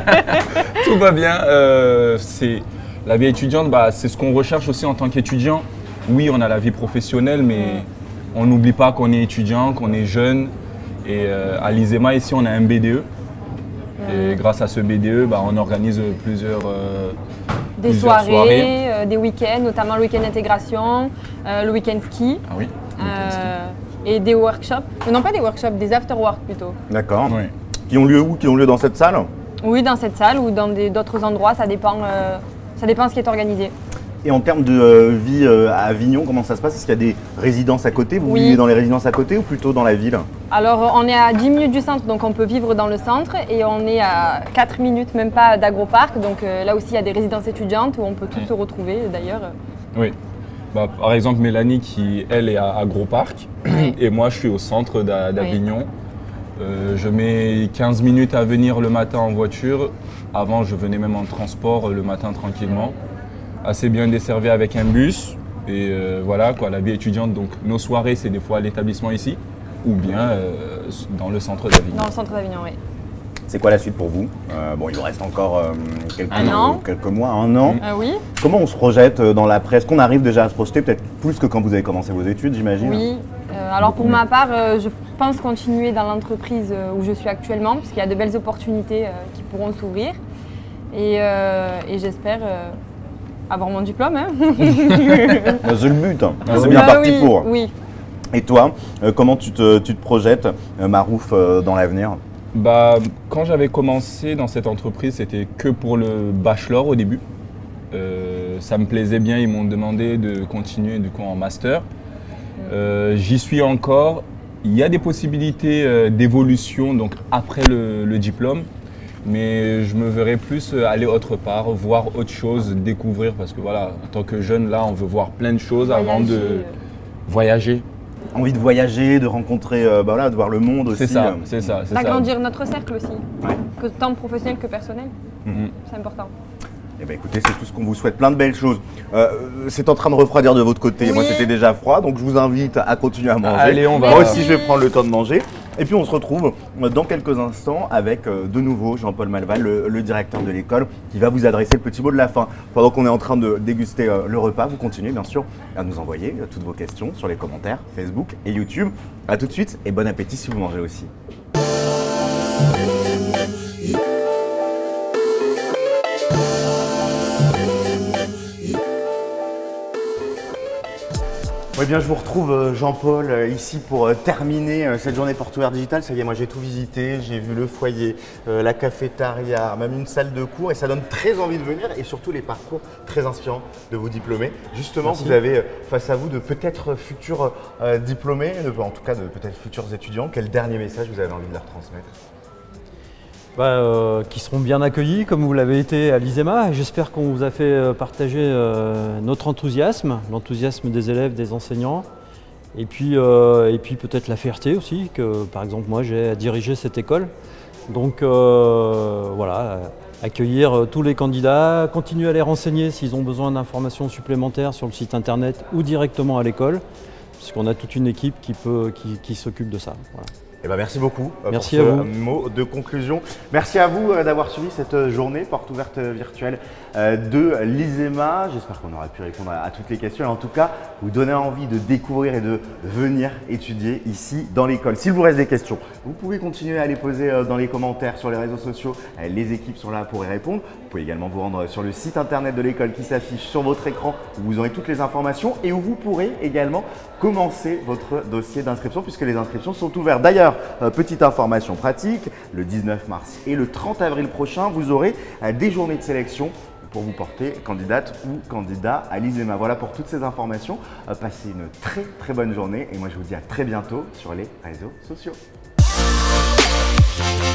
Tout va bien, euh, c'est la vie étudiante, bah, c'est ce qu'on recherche aussi en tant qu'étudiant. Oui on a la vie professionnelle mais mmh. on n'oublie pas qu'on est étudiant, qu'on est jeune. Et euh, à l'I S E M A, ici, on a un B D E. Mmh. Et grâce à ce B D E, bah, on organise plusieurs, euh, des plusieurs soirées, soirées. Euh, des week-ends, notamment le week-end intégration, euh, le week-end ski. Ah oui. Euh, et des workshops. Non, pas des workshops, des after-work plutôt. D'accord. Oui. Qui ont lieu où? Qui ont lieu dans cette salle? Oui, dans cette salle ou dans d'autres endroits, ça dépend, euh, ça dépend ce qui est organisé. Et en termes de euh, vie euh, à Avignon, comment ça se passe? Est-ce qu'il y a des résidences à côté? Vous oui. vivez dans les résidences à côté ou plutôt dans la ville? Alors on est à dix minutes du centre, donc on peut vivre dans le centre et on est à quatre minutes, même pas d'Agroparc. Donc euh, là aussi il y a des résidences étudiantes où on peut tous oui. se retrouver d'ailleurs. Oui. Bah, par exemple Mélanie qui elle est à Agroparc oui. et moi je suis au centre d'Avignon. Oui. Euh, je mets quinze minutes à venir le matin en voiture. Avant je venais même en transport le matin tranquillement. Assez bien desservi avec un bus et euh, voilà quoi, la vie étudiante, donc nos soirées c'est des fois à l'établissement ici ou bien euh, dans le centre d'Avignon. Dans le centre d'Avignon, oui. C'est quoi la suite pour vous? euh, Bon, il vous reste encore euh, quelques, un an. quelques mois, un an. Euh, oui. Comment on se projette dans l'après? Est-ce qu'on arrive déjà à se projeter, peut-être plus que quand vous avez commencé vos études, j'imagine? Oui. Euh, alors pour ma part, euh, je pense continuer dans l'entreprise où je suis actuellement, puisqu'il y a de belles opportunités euh, qui pourront s'ouvrir. Et, euh, et j'espère euh, avoir mon diplôme. Hein. C'est le but, hein. C'est bien bah, parti oui, pour. Oui. Et toi, euh, comment tu te, tu te projettes, euh, Marouf, euh, dans l'avenir? Bah, quand j'avais commencé dans cette entreprise, c'était que pour le bachelor au début. Euh, ça me plaisait bien, ils m'ont demandé de continuer du coup en master. Euh, J'y suis encore. Il y a des possibilités euh, d'évolution donc après le, le diplôme, mais je me verrais plus aller autre part, voir autre chose, découvrir, parce que voilà, en tant que jeune là, on veut voir plein de choses Voyager. avant de voyager. Envie de voyager, de rencontrer, euh, bah voilà, de voir le monde aussi. C'est ça, c'est ça. D'agrandir notre cercle aussi, ouais. que tant professionnel que personnel. Mm-hmm. C'est important. Eh bien, écoutez, c'est tout ce qu'on vous souhaite, plein de belles choses. Euh, c'est en train de refroidir de votre côté. Oui. Moi, c'était déjà froid, donc je vous invite à continuer à manger. Allez, on va. Moi aussi, je vais prendre le temps de manger. Et puis, on se retrouve dans quelques instants avec de nouveau Jean-Paul Malval, le, le directeur de l'école, qui va vous adresser le petit mot de la fin. Pendant qu'on est en train de déguster le repas, vous continuez bien sûr à nous envoyer toutes vos questions sur les commentaires Facebook et YouTube. A tout de suite et bon appétit si vous mangez aussi. Eh bien, je vous retrouve Jean-Paul ici pour terminer cette journée porte ouverte digitale. Ça y est, moi j'ai tout visité, j'ai vu le foyer, euh, la cafétéria, même une salle de cours et ça donne très envie de venir et surtout les parcours très inspirants de vos diplômés. Justement, merci. Vous avez face à vous de peut-être futurs euh, diplômés, de, en tout cas de peut-être futurs étudiants. Quel dernier message vous avez envie de leur transmettre? Bah, euh, qui seront bien accueillis comme vous l'avez été à l'ISEMA. J'espère qu'on vous a fait euh, partager euh, notre enthousiasme, l'enthousiasme des élèves, des enseignants, et puis, euh, et puis peut-être la fierté aussi que par exemple moi j'ai à diriger cette école. Donc euh, voilà, accueillir tous les candidats, continuer à les renseigner s'ils ont besoin d'informations supplémentaires sur le site internet ou directement à l'école, puisqu'on a toute une équipe qui, peut, qui, qui s'occupe de ça. Voilà. Eh ben merci beaucoup merci pour à ce vous. mot de conclusion. Merci à vous d'avoir suivi cette journée porte ouverte virtuelle de l'ISEMA. J'espère qu'on aura pu répondre à toutes les questions et en tout cas vous donner envie de découvrir et de venir étudier ici dans l'école. S'il vous reste des questions, vous pouvez continuer à les poser dans les commentaires sur les réseaux sociaux. Les équipes sont là pour y répondre. Vous pouvez également vous rendre sur le site internet de l'école qui s'affiche sur votre écran où vous aurez toutes les informations et où vous pourrez également commencer votre dossier d'inscription puisque les inscriptions sont ouvertes. D'ailleurs, Euh, petite information pratique, le dix-neuf mars et le trente avril prochain, vous aurez euh, des journées de sélection pour vous porter candidate ou candidat à l'ISEMA. Voilà pour toutes ces informations. Euh, passez une très très bonne journée et moi je vous dis à très bientôt sur les réseaux sociaux.